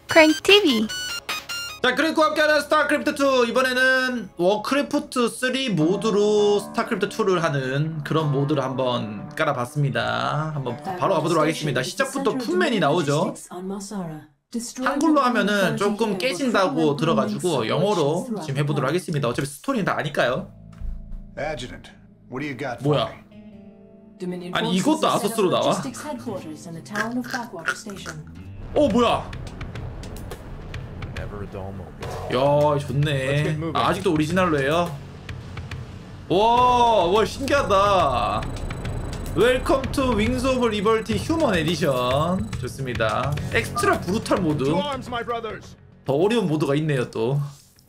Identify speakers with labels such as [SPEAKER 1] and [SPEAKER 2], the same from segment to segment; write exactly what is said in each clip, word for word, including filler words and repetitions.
[SPEAKER 1] Crank 티비.
[SPEAKER 2] 자, 그리고 함께하는 스타크래프트 투, 이번에는 워크래프트 쓰리 모드로 스타크래프트 투를 하는 그런 모드를 한번 깔아봤습니다. 한번 바로 가보도록 하겠습니다. 시작부터 푼맨이 나오죠. 한글로 하면은 조금 깨진다고 들어가지고 영어로 지금 해보도록 하겠습니다. 어차피 스토리는 다 아니까요. 뭐야? 아니 이것도 아서스로 나와? 어 뭐야? 야 좋네. 아, 아직도 오리지널로 해요? 와, 와 신기하다. 웰컴 투 윙스 오브 리버티 휴먼 에디션. 좋습니다. 엑스트라 브루탈 모드. 더 어려운 모드가 있네요 또.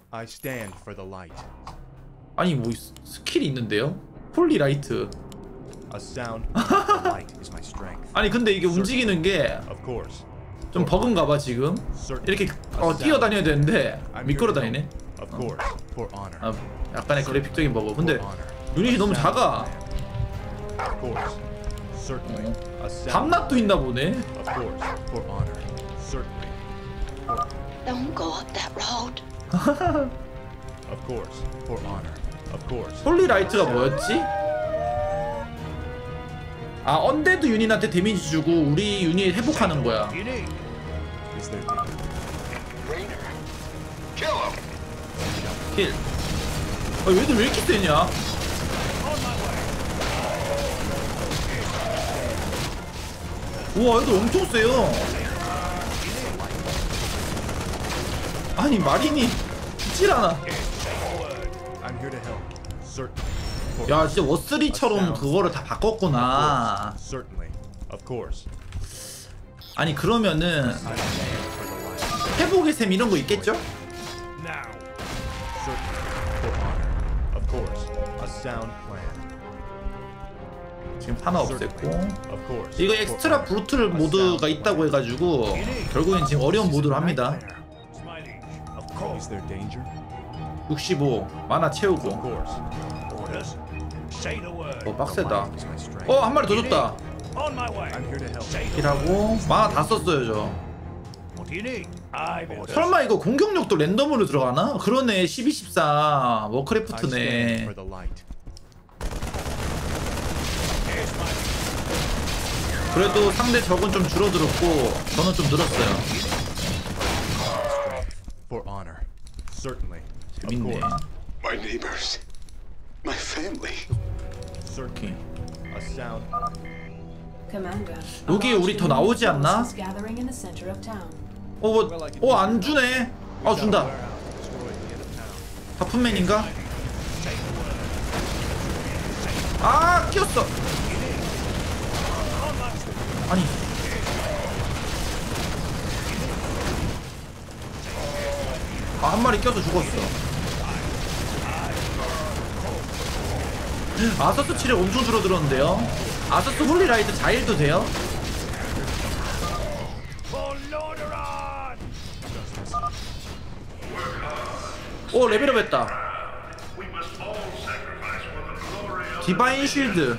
[SPEAKER 2] 아니 뭐 스킬이 있는데요? 홀리 라이트. 아니 근데 이게 움직이는 게 좀 버그인가봐 지금. 이렇게 어, 뛰어다녀야 되는데 미끄러 다니네. 어. 아, 약간의 그래픽적인 버그. 근데 유닛이 너무 작아. 어. 밤낮도 있나 보네.
[SPEAKER 3] Don't go up that road.
[SPEAKER 2] 홀리 라이트가 뭐였지? 아, 언데드 유닛한테 데미지 주고 우리 유닛 회복하는 거야. 킬. 아, 얘들 왜 이렇게 세냐? 우와, 얘들 엄청 세요. 아니 마린이 죽질 않아. 야 진짜 워쓰리처럼 그거를 다 바꿨구나. 아니 그러면은 회복의 셈 이런 거 있겠죠? 지금 하나 없앴고 이거 엑스트라 브루틀 모드가 있다고 해가지고 결국엔 지금 어려운 모드로 합니다. 육십오 만화 채우고. 어 빡세다. 어 한 마리 더 줬다. 킬하고 만화 다 썼어요 저. 설마 이거 공격력도 랜덤으로 들어가나? 그러네. 십이, 십사 워크래프트네. 그래도 상대 적은 좀 줄어들었고 저는 좀 늘었어요. 재밌네.
[SPEAKER 4] My neighbors, my family.
[SPEAKER 2] 오케이. 여기 우리 더 나오지 않나? 어, 뭐, 어, 안 주네. 아, 준다. 하프맨인가? 아, 끼었어. 아니. 아, 한 마리 껴서 죽었어. 아서스 체력 엄청 줄어들었는데요. 아서스 홀리라이트 자일도 돼요? 오 레벨업 했다. 디바인 쉴드.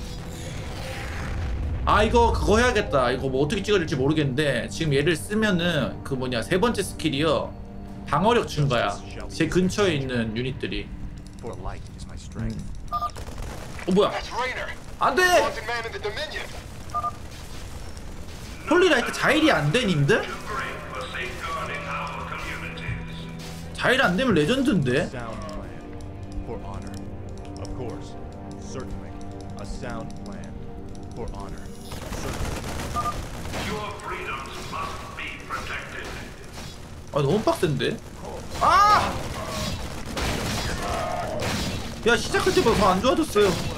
[SPEAKER 2] 아 이거 그거 해야겠다. 이거 뭐 어떻게 찍어야 될지 모르겠는데 지금 얘를 쓰면은 그 뭐냐 세 번째 스킬이요 방어력 증가야. 제 근처에 있는 유닛들이. 음. 어 뭐야? 안돼! 홀리라이트 자일이 안돼 님들? 자일 안되면 레전드인데? 아 너무 빡센데? 아! 야 시작할 때보다 더 안 좋아졌어요.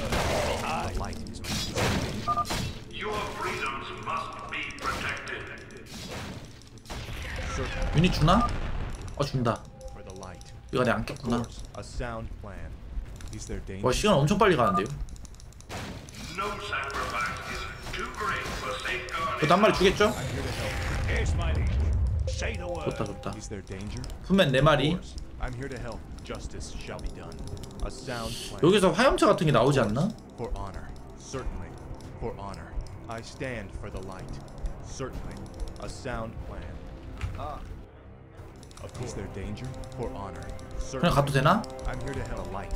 [SPEAKER 2] 유닛 주나? 어 준다. 이거 내가 안 꼈구나. 와 시간 엄청 빨리 가는데요? 그것도 한 마리 주겠죠? 좋다 좋다. 푼맨 네 마리. 여기서 화염차 같은 게 나오지 않나?
[SPEAKER 1] Of course, their danger or honor.
[SPEAKER 2] 그냥 가도 되나?
[SPEAKER 1] I'm here to help. Light.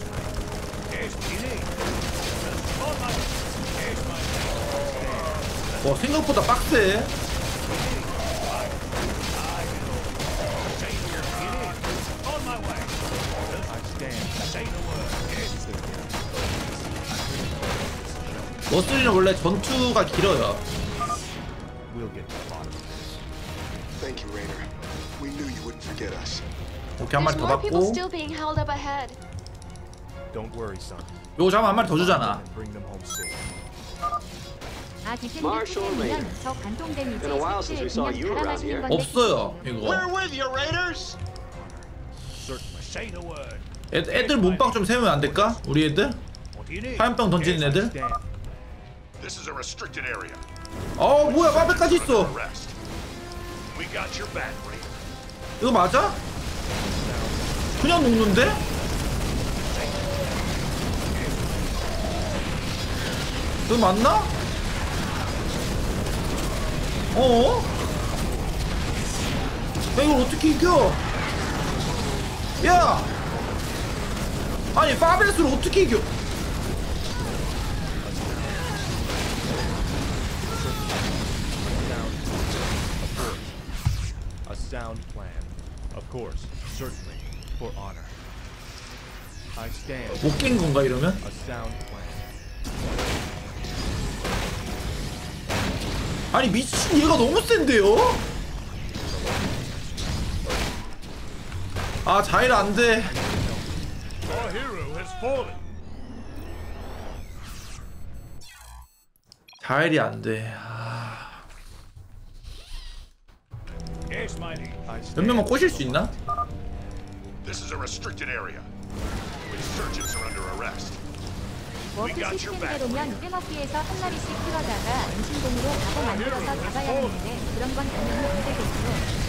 [SPEAKER 2] 와 생각보다 빡세. 머슬리는 원래 전투가 길어요.
[SPEAKER 1] We'll get to the bottom of this.
[SPEAKER 4] Thank you, Rainer. We knew you wouldn't forget us.
[SPEAKER 2] 오케이 한 마리
[SPEAKER 3] There's
[SPEAKER 2] 더
[SPEAKER 3] more people
[SPEAKER 2] 받고.
[SPEAKER 3] still being held up ahead.
[SPEAKER 1] Don't worry, son.
[SPEAKER 2] 요거 잡으면 한 마리 더 주잖아.
[SPEAKER 1] And bring them home safe.
[SPEAKER 5] 아 디펜드
[SPEAKER 6] Marshal
[SPEAKER 5] 투자면 저 관통 데미지
[SPEAKER 6] Been a while since we
[SPEAKER 5] 삭제
[SPEAKER 6] saw
[SPEAKER 5] 그냥
[SPEAKER 6] you around
[SPEAKER 5] 달아나시는
[SPEAKER 6] here.
[SPEAKER 5] 건데
[SPEAKER 2] 없어요 이거.
[SPEAKER 4] with you, Raiders.
[SPEAKER 1] Certainly. Say the word.
[SPEAKER 2] 애, 애들 몸빵 좀 세우면 안 될까? 우리 애들?
[SPEAKER 1] What do you need?
[SPEAKER 2] 화염병 던지는 애들?
[SPEAKER 1] Stand.
[SPEAKER 4] This is a restricted area.
[SPEAKER 2] 어 뭐야 마베까지 있어.
[SPEAKER 4] Arrest. We got your back, Rainer.
[SPEAKER 2] 이거 맞아? 그냥 녹는데? 이거 맞나? 어? 야 이걸 어떻게 이겨? 야! 아니 파베스를 어떻게 이겨?
[SPEAKER 1] A sound plan. Of course. Certainly. For honor. I stand.
[SPEAKER 2] 못 깬 건가 이러면?
[SPEAKER 1] A sound plan.
[SPEAKER 2] 아니 미친 얘가 너무 센데요? 아 자일 안돼.
[SPEAKER 1] Our hero has fallen.
[SPEAKER 2] 자일이 안돼. 아...
[SPEAKER 1] Yes, mighty. I
[SPEAKER 2] 몇
[SPEAKER 1] stand.
[SPEAKER 2] 명만 꼬실 수 있나?
[SPEAKER 4] This is a restricted area. Insurgents are under arrest.
[SPEAKER 5] 워크 시스템대로면 빼먹기에서 한 마리씩 끌어다가 엔진공으로 가고 만들어서 잡아야 하는데 그런 건 당연히 안 되겠고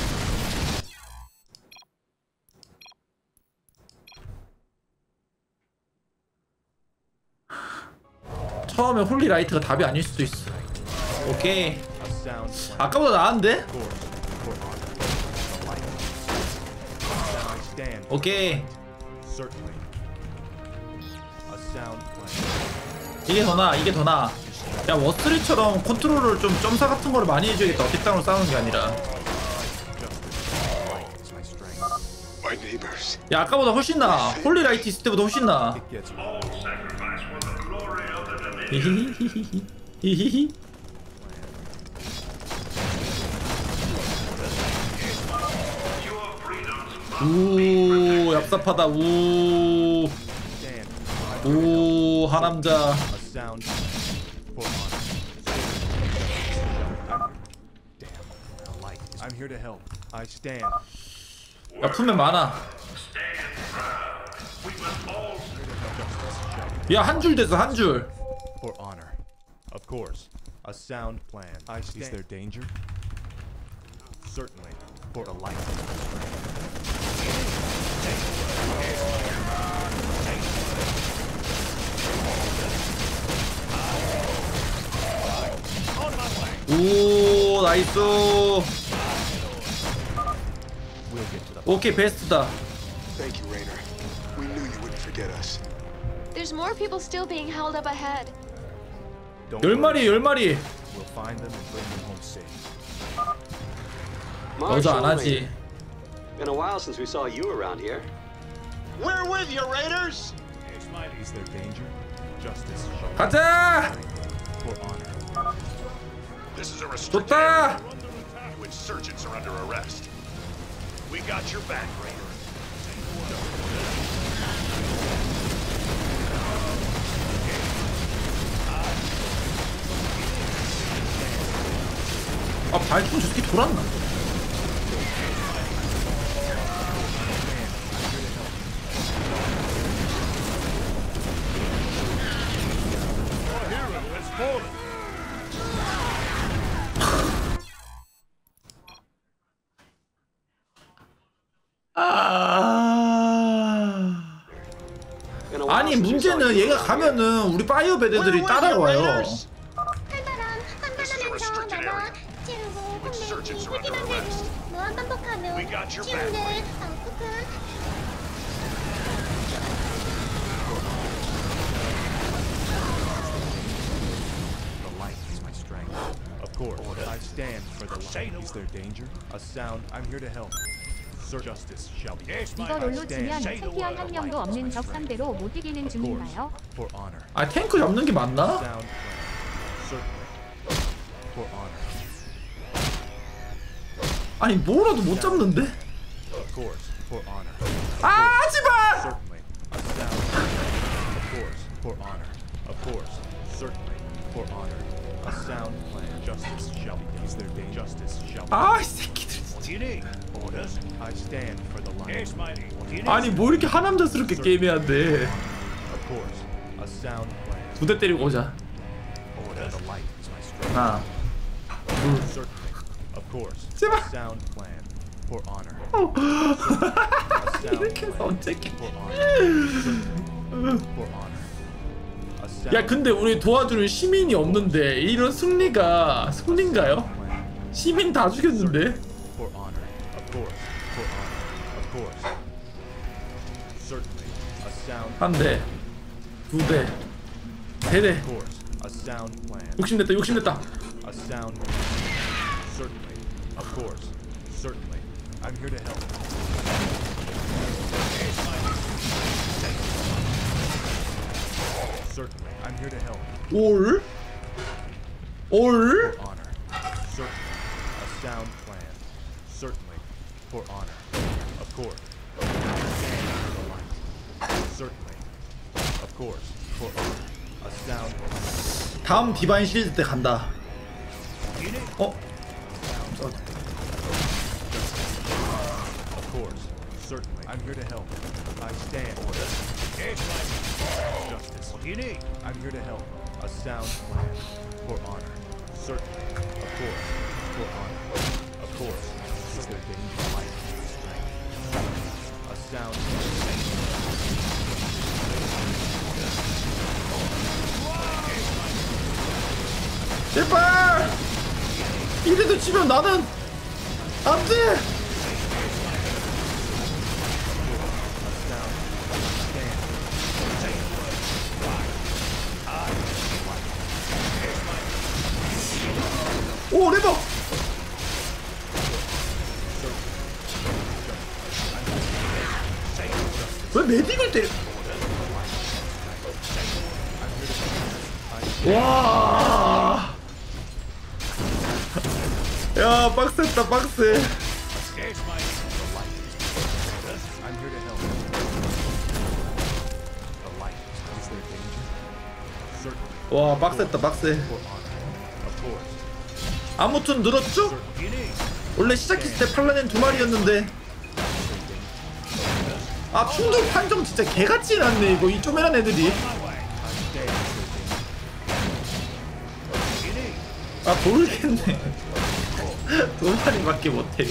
[SPEAKER 2] 처음에 홀리라이트가 답이 아닐 수도 있어. 오케이.
[SPEAKER 1] A sound plan.
[SPEAKER 2] 아까보다 나은데?
[SPEAKER 1] Of course. For honor. Light. I stand.
[SPEAKER 2] 오케이.
[SPEAKER 1] Certainly. A sound plan.
[SPEAKER 2] 이게 더 나아. 이게 더 나아. 야 워스리처럼 컨트롤을 좀 점사 같은 거를 많이 해줘야겠다. 뒷땅으로 싸우는 게 아니라.
[SPEAKER 1] Light is my strength.
[SPEAKER 4] My neighbors.
[SPEAKER 2] 야 아까보다 훨씬 나아. 홀리라이트 있을 때보다 훨씬 나아.
[SPEAKER 1] It gets me.
[SPEAKER 2] 히히히히히. 히히히. 우 얍삽하다. 우.
[SPEAKER 1] Stand.
[SPEAKER 2] 오 하남자.
[SPEAKER 1] A sound for honor. Damn. Light. I'm here to help. I stand.
[SPEAKER 2] 야 품면 많아. 야 한 줄 됐어 한 줄.
[SPEAKER 1] For honor. Of course. A sound plan. I stand. Is there danger? Certainly. For a light.
[SPEAKER 2] 오 나이스.
[SPEAKER 1] We'll get to the
[SPEAKER 2] 오케이 베스트다.
[SPEAKER 4] Thank you, Rainer. We knew you wouldn't forget us.
[SPEAKER 3] There's more people still being held up ahead.
[SPEAKER 1] Don't
[SPEAKER 2] 열
[SPEAKER 1] worry.
[SPEAKER 2] 마리 열 마리.
[SPEAKER 1] We'll find them and bring them home safe.
[SPEAKER 2] 너도 안
[SPEAKER 6] Marshal
[SPEAKER 2] 하지.
[SPEAKER 6] Rainer. Been a while since we saw you around here.
[SPEAKER 4] We're with you, Raiders.
[SPEAKER 1] Is there danger? Justice shall
[SPEAKER 2] 가자.
[SPEAKER 1] for honor.
[SPEAKER 4] This is a restricted
[SPEAKER 2] 좋다.
[SPEAKER 4] area. Insurgents are under arrest. We got your back, Rainer.
[SPEAKER 2] 아 발톱 저 새끼 돌았나? 아...
[SPEAKER 6] Been a while
[SPEAKER 2] 아니
[SPEAKER 6] since we saw
[SPEAKER 2] 문제는
[SPEAKER 6] you
[SPEAKER 2] 얘가
[SPEAKER 6] around here.
[SPEAKER 2] 가면은 우리 파이어베드들이 따라와요.
[SPEAKER 4] This is a restricted area. Insurgents are you're under arrest.
[SPEAKER 3] 무한 반복하는
[SPEAKER 4] We got your back, lady.
[SPEAKER 1] The light is my strength. Of course, I stand for the light. Is there danger? A sound. I'm here to help. Sir, justice shall be.
[SPEAKER 5] 이거 롤로 치면 챔피언 한 명도 없는 적 상대로 못 이기는
[SPEAKER 1] Of course,
[SPEAKER 5] 중인가요?
[SPEAKER 1] for honor.
[SPEAKER 2] 아 탱크 잡는 게 맞나?
[SPEAKER 1] Sound plan. Certainly. For honor.
[SPEAKER 2] 아니 뭐라도 못 잡는데?
[SPEAKER 1] Of course, for honor.
[SPEAKER 2] 아 제발!
[SPEAKER 1] Certainly. A sound plan. Of course, for honor. Of course, certainly. For honor. A sound plan. Justice shall be. Is there danger? Justice shall be.
[SPEAKER 2] 아 이 새끼들.
[SPEAKER 4] What do you need? Orders?
[SPEAKER 1] I stand for the light.
[SPEAKER 4] Yes, mighty. What do you need?
[SPEAKER 2] 아니 뭐 이렇게 하남자스럽게 게임해야 돼?
[SPEAKER 1] Of course, a sound plan.
[SPEAKER 2] 두 대 때리고 오자.
[SPEAKER 1] Order. The light is my strength.
[SPEAKER 2] 하나.
[SPEAKER 1] Certainly. Of course.
[SPEAKER 2] 제발.
[SPEAKER 1] A sound plan. For honor.
[SPEAKER 2] 어.
[SPEAKER 1] A sound
[SPEAKER 2] 이렇게 해서
[SPEAKER 1] plan.
[SPEAKER 2] 어떻게?
[SPEAKER 1] For honor. Certainly. For honor. A sound
[SPEAKER 2] 야 근데 우리 도와주는 시민이 없는데 이런 승리가 승리인가요?
[SPEAKER 1] plan.
[SPEAKER 2] 시민 다 죽였는데?
[SPEAKER 1] For honor. Of course. For honor. Of course. Certainly. A sound.
[SPEAKER 2] 한 대, 두 대, 세 대.
[SPEAKER 1] Of course. A sound plan.
[SPEAKER 2] 욕심냈다, 욕심냈다.
[SPEAKER 1] A sound. Certainly. Of course. Certainly. I'm here to help. Certainly. I'm here to help.
[SPEAKER 2] 올? 올?
[SPEAKER 1] For honor. Certainly. A sound plan. Certainly. For honor. Of course. Stand for the light. Certainly. Of course. For honor. A sound plan.
[SPEAKER 2] 다음 디바인 시리즈 때 간다. 어?
[SPEAKER 1] Of course. Certainly. I'm here to help. I stand.
[SPEAKER 4] Yes, mighty.
[SPEAKER 1] Justice.
[SPEAKER 4] What do you need?
[SPEAKER 1] I'm here to help. A sound plan. For honor. Certainly. Of course. For honor. Of course. Is there danger? Light. Strength. A sound plan.
[SPEAKER 2] 제발! 이래도 치면 나는 안 돼! 오, 레버! 왜 메딕을 때려? 와! 야, 빡셌다, 빡세.
[SPEAKER 4] Yes, mighty.
[SPEAKER 1] I'm here to help. The light. Is there danger? Certainly.
[SPEAKER 2] 와, 빡셌다, 빡세.
[SPEAKER 1] For honor. Of course.
[SPEAKER 2] 아무튼 늘었죠?
[SPEAKER 4] What do you need?
[SPEAKER 2] 원래 시작했을 때 팔라딘 두 마리였는데. 아, 충돌 판정 진짜 개같이 났네, 이거. 이 쪼매난 애들이.
[SPEAKER 4] My way.
[SPEAKER 1] I stand.
[SPEAKER 2] 아, 모르겠네. 두 마리밖에 못해.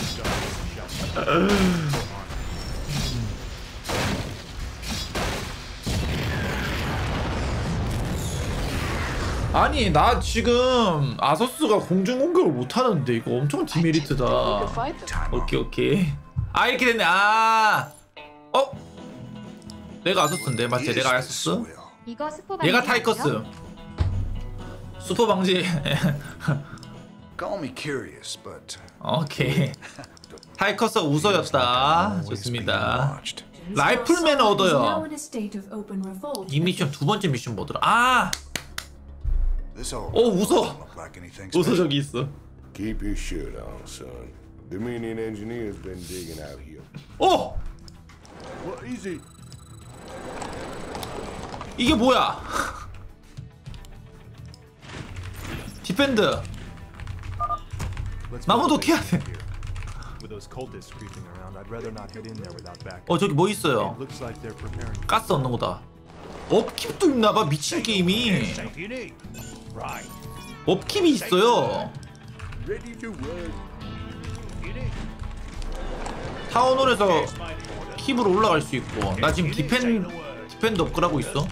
[SPEAKER 2] 아니 나 지금 아서스가 공중 공격을 못하는데 이거 엄청 디메리트다. 오케이 오케이. 아 이렇게 됐네. 아 어? 내가 아서스인데 맞지? 내가 아서스?
[SPEAKER 5] 이거 스포
[SPEAKER 2] 얘가
[SPEAKER 5] 방지
[SPEAKER 2] 타이커스.
[SPEAKER 5] 아니에요?
[SPEAKER 2] 수포 방지.
[SPEAKER 7] Call me curious, but
[SPEAKER 2] 오케이. 타이커스 우서였다. 좋습니다. 라이플맨 얻어요. 이 미션 두 번째 미션 뭐더라? 아
[SPEAKER 7] this all
[SPEAKER 2] 오 웃어.
[SPEAKER 7] look like anything
[SPEAKER 2] 웃어
[SPEAKER 7] special.
[SPEAKER 2] 저기 있어.
[SPEAKER 8] Keep your shirt on, son. The Dominion engineer's been digging out here.
[SPEAKER 2] 오
[SPEAKER 1] Well, easy.
[SPEAKER 2] 이게 뭐야? 디펜드.
[SPEAKER 1] Let's
[SPEAKER 2] 나무도
[SPEAKER 1] go
[SPEAKER 2] 캐야 돼.
[SPEAKER 1] here. With those cultists creeping around, I'd rather not head in there without backup.
[SPEAKER 2] 어 저기 뭐 있어요?
[SPEAKER 1] It looks like they're preparing.
[SPEAKER 2] 가스 얻는 거다. 업킵도 있나봐 미친 게임이.
[SPEAKER 4] What do you need? Right.
[SPEAKER 2] 업킵이 있어요.
[SPEAKER 8] Ready to work.
[SPEAKER 4] What do you need?
[SPEAKER 2] 타운홀에서
[SPEAKER 4] Yes, mighty. Order.
[SPEAKER 2] 킵으로 올라갈 수 있고. 나 지금 디펜 디펜드 업그레이드하고 있어.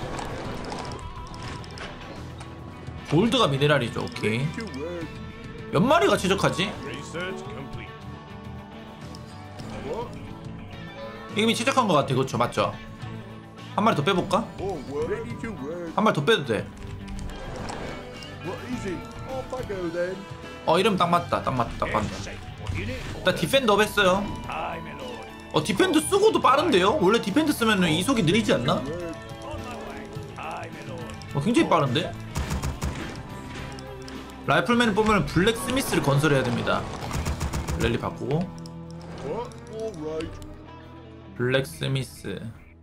[SPEAKER 2] 골드가 미네랄이죠. 오케이.
[SPEAKER 8] To work.
[SPEAKER 2] 몇 마리가 최적화지?
[SPEAKER 1] Research complete.
[SPEAKER 8] What?
[SPEAKER 2] 이름이 최적한 것 같아. 그렇죠, 맞죠? 한 마리 더 빼볼까?
[SPEAKER 8] Oh, ready to work.
[SPEAKER 2] 한 마리 더 빼도 돼.
[SPEAKER 8] What is it? Off I go then.
[SPEAKER 2] 어, 이름 딱 맞다. 딱 맞다. 딱 맞다. 일단 디펜더 업 했어요. 어, 디펜드 쓰고도 빠른데요? 원래 디펜드 쓰면 이속이 느리지 않나? 어, 굉장히 빠른데? 라이플맨을 뽑으면 블랙 스미스를 건설해야 됩니다. 랠리 바꾸고
[SPEAKER 8] What? All right.
[SPEAKER 2] 블랙 스미스.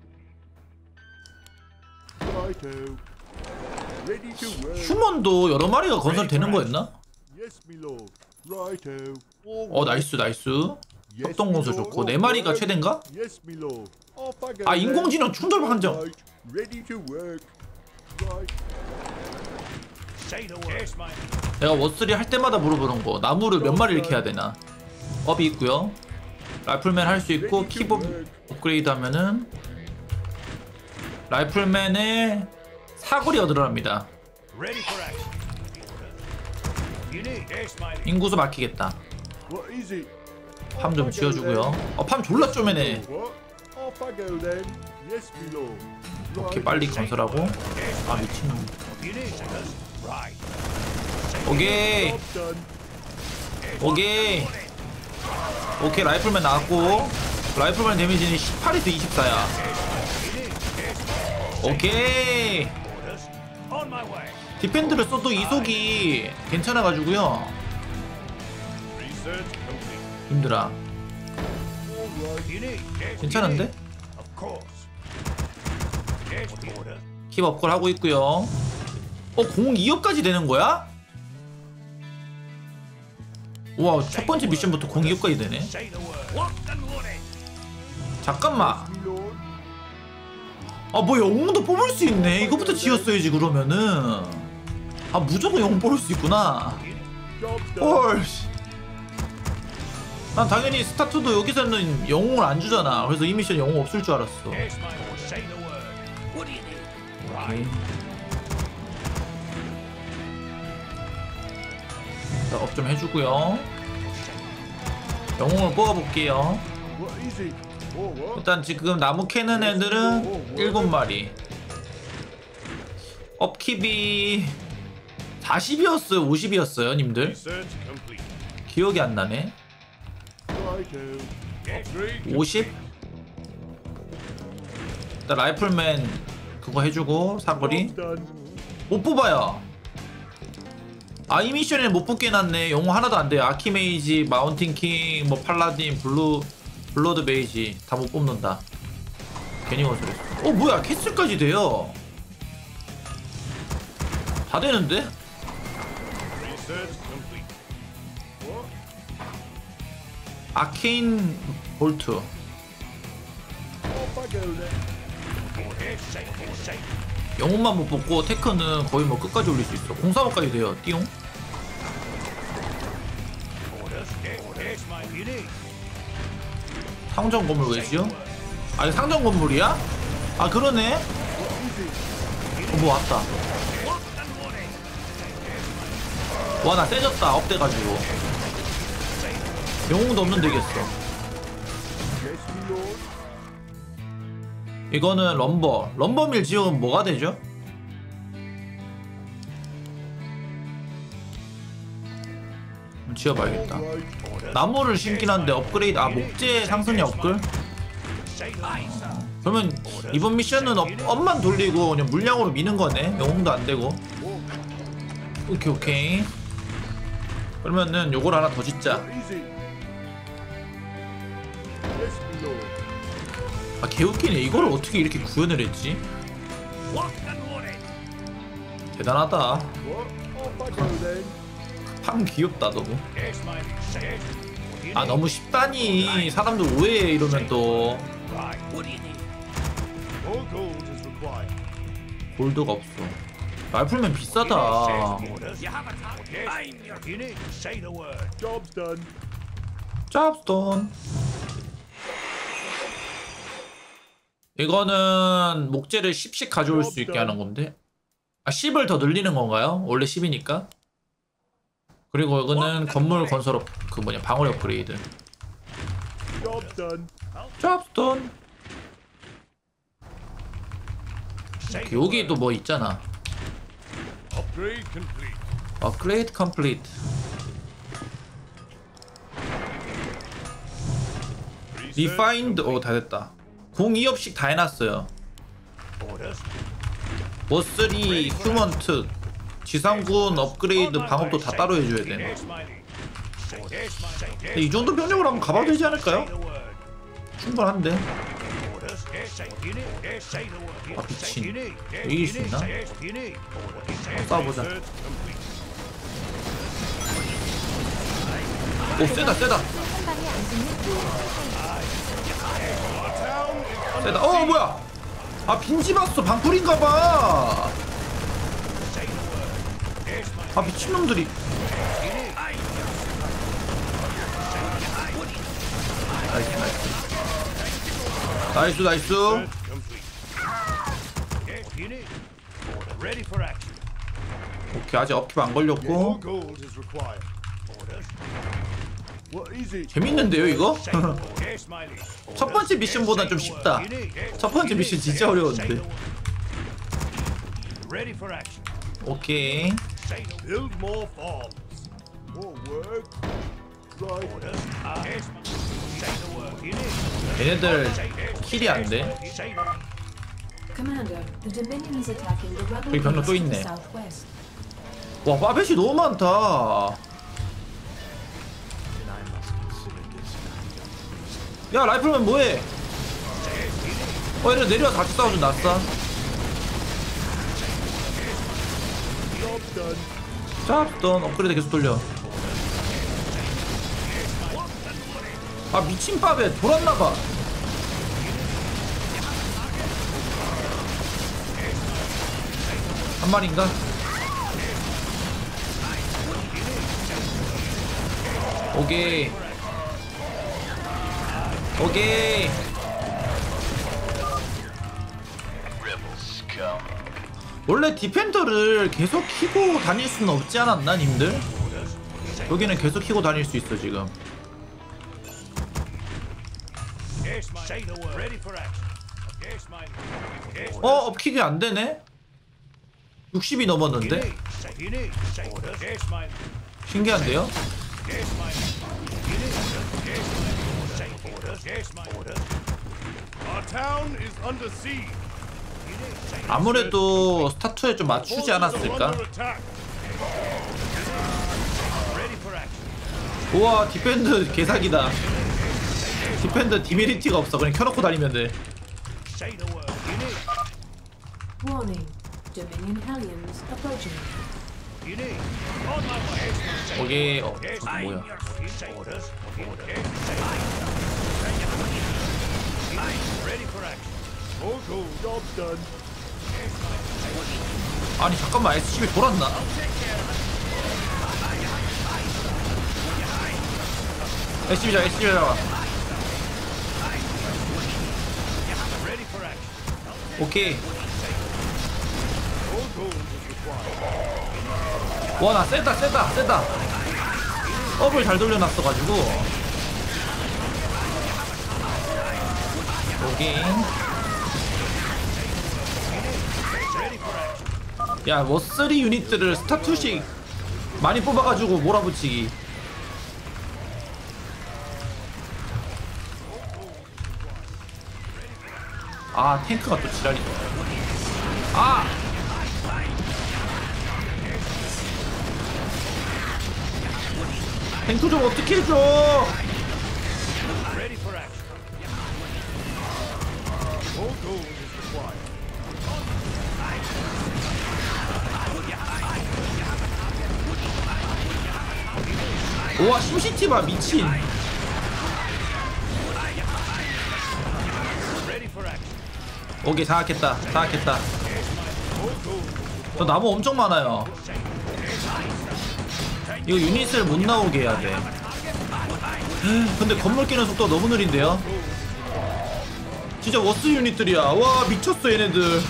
[SPEAKER 8] Righto. Ready to work.
[SPEAKER 2] 휴먼도 여러 마리가 건설되는 거였나?
[SPEAKER 8] Yes, my lord. Righto. All
[SPEAKER 2] 어,
[SPEAKER 8] right.
[SPEAKER 2] 나이스 나이스. 협동 건설 좋고 네 마리가 최대인가?
[SPEAKER 8] Yes, my lord. Off I go
[SPEAKER 2] 아,
[SPEAKER 8] then.
[SPEAKER 2] 인공지능 충돌 판정.
[SPEAKER 8] Right. Ready to work. Right.
[SPEAKER 2] 내가 워스리 할 때마다 물어보는 거. 나무를 몇 마리 이렇게 해야 되나? 업이 있고요. 라이플맨 할 수 있고 키보드 업그레이드 하면은 라이플맨의 사거리 얻으랍니다. 인구수 막히겠다.
[SPEAKER 8] What is it?
[SPEAKER 2] 팜 좀 지어주고요. 어, 팜 졸라 쪼매네.
[SPEAKER 8] What? Off I go then. Yes, my lord.
[SPEAKER 2] 오케이, 빨리 건설하고. 아, 미친놈. 오케이
[SPEAKER 8] Job done.
[SPEAKER 2] 오케이 오케이. 라이플맨 나왔고 라이플맨 데미지는 십팔에서 이십사야. 오케이. 디펜드를 써도 이속이 괜찮아가지고요.
[SPEAKER 1] Research complete.
[SPEAKER 2] 힘들어. 괜찮은데? 킵 업글 하고 있고요. 어, 공이업까지 되는 거야? 와, 첫 번째 미션부터 공이업까지 되네. 잠깐만.
[SPEAKER 8] My lord.
[SPEAKER 2] 아, 뭐 영웅도 뽑을 수 있네. 이거부터 지었어야지 그러면은. 아, 무조건 영웅 뽑을 수 있구나.
[SPEAKER 8] Job done.
[SPEAKER 2] 헐. 난 당연히 스타투도 여기서는 영웅을 안 주잖아. 그래서 이 미션 영웅 없을 줄 알았어. 오케이. 업 좀 해주고요. 영웅을 뽑아볼게요.
[SPEAKER 8] What is it? Oh, what?
[SPEAKER 2] 일단 지금 나무 캐는 애들은 일곱 마리. 업킵이 사십이었어요? 오십이었어요 님들?
[SPEAKER 1] Research complete.
[SPEAKER 2] 기억이 안 나네.
[SPEAKER 8] Righto.
[SPEAKER 1] Upgrade.
[SPEAKER 2] 오십? 일단 라이플맨 그거 해주고 사거리
[SPEAKER 8] Job done.
[SPEAKER 2] 못 뽑아요. 아, 이 미션에 못 뽑게 해놨네. 영웅 하나도 안 돼요. 아키메이지, 마운틴킹, 뭐 팔라딘, 블루, 블러드 베이지 다 못 뽑는다. 괜히 거슬렸어. 어, 뭐야, 캐슬까지 돼요. 다 되는데?
[SPEAKER 1] Research complete.
[SPEAKER 2] 아케인 볼트.
[SPEAKER 8] Off I go then.
[SPEAKER 2] 영웅만 못 뽑고 테크는 거의 뭐 끝까지 올릴 수 있어. 공사업까지 돼요. 띠용. 상점 건물 왜 지어? 아, 이거 상점 건물이야? 아, 그러네. 어, 뭐 왔다. 와, 나 세졌다. 업돼가지고. 영웅도 없는 데겠어.
[SPEAKER 8] Yes, my lord.
[SPEAKER 2] 이거는 럼버. 럼버밀 지역은 뭐가 되죠? 지어봐야겠다.
[SPEAKER 8] Right.
[SPEAKER 2] 나무를 심긴 한데 업그레이드. 아, 목재 상승력 업글? 그러면 이번 미션은 업, 업만 돌리고 그냥 물량으로 미는 거네. 영웅도 안 되고. 오케이 오케이. 그러면은 요걸 하나 더 짓자.
[SPEAKER 8] What is it? Yes, my lord.
[SPEAKER 2] 아, 개웃기네. 이거를 어떻게 이렇게 구현을 했지? 대단하다.
[SPEAKER 8] What? Off I go then.
[SPEAKER 2] 팡 귀엽다 너무. 아, 너무 쉽다니. 사람들 오해해 이러면 또.
[SPEAKER 1] More gold is required.
[SPEAKER 2] 골드가 없어. 라이플맨 비싸다.
[SPEAKER 8] Job's done.
[SPEAKER 2] 짭스톤. 이거는 목재를 십씩 가져올 수 있게 하는 건데. 아, 십을 더 늘리는 건가요? 원래 십이니까. 그리고 이거는 건물 건설 업, 그 뭐냐 방어력 업그레이드.
[SPEAKER 1] Job done.
[SPEAKER 2] 잡스톤. 여기도 뭐 있잖아.
[SPEAKER 1] Upgrade complete.
[SPEAKER 2] 업그레이드 컴플리트. 리파인드. 오, 다 됐다. 공이업씩 다 해놨어요. 워쓰리 휴먼 특 지상군 업그레이드 방업도 다 따로 해줘야 돼. 근데 이 정도 병력으로 한번 가봐도 되지 않을까요? 충분한데. 아 미친. 이길 수 있나? 싸워보자. 오 세다 세다
[SPEAKER 5] 한 방에 안 죽는
[SPEAKER 2] 세다. 어 뭐야? 아 빈지 봤어. 방풀인가봐. 아 미친놈들이. 나이스 나이스 나이스. 오케이 아직 업킵 안 걸렸고.
[SPEAKER 1] Gold is required. What is it?
[SPEAKER 2] 재밌는데요 이거? 첫 번째 미션보다 좀 쉽다. 첫 번째 미션 진짜 어려웠는데. 오케이.
[SPEAKER 1] Build more farms. More work. Right.
[SPEAKER 2] 얘네들 킬이 안 돼.
[SPEAKER 9] Commander, the Dominion is attacking the rebel
[SPEAKER 2] 여기 병력 또
[SPEAKER 9] base to
[SPEAKER 2] 있네.
[SPEAKER 9] the southwest.
[SPEAKER 2] 와 파벳이 너무 많다. 야 라이플맨 뭐해? 어 얘네 내려와서 같이 싸워준 낫어. 잡스톤 업그레이드 계속 돌려. 아 미친 파벳 돌았나봐. 한 마리인가? 오케이 오케이. 원래 디펜더를 계속 키고 다닐 수는 없지 않았나 님들? 여기는 계속 키고 다닐 수 있어 지금. 어 업킥이 안 되네. 육십이 넘었는데. 신기한데요?
[SPEAKER 1] Our town is under siege.
[SPEAKER 2] 아무래도 스타투에 좀 맞추지 않았을까? 우와 디펜드 개사기다. 디펜드 디메리티가 없어. 그냥 켜놓고 다니면 돼.
[SPEAKER 9] Warning, Dominion Hellions approaching.
[SPEAKER 2] 거기 어 저기 뭐야?
[SPEAKER 1] All gold. Job done.
[SPEAKER 2] 아니 잠깐만 에스씨비 돌았나? 에스씨비 잡아 에스씨비 잡아. 오케이. 와 나 세다 세다 세다. 업을 잘 돌려놨어가지고. 오케이. 야 워쓰리 유닛들을 스타투식 많이 뽑아가지고 몰아붙이기. 아 탱크가 또 지랄이다. 아 탱크 좀 어떻게 해줘. 우와 심시티 봐 미친. 오케이 장악했다 장악했다. 저 나무 엄청 많아요. 이거 유닛을 못 나오게 해야 돼. 근데 건물 깨는 속도가 너무 느린데요? 진짜 워스 유닛들이야. 와 미쳤어 얘네들.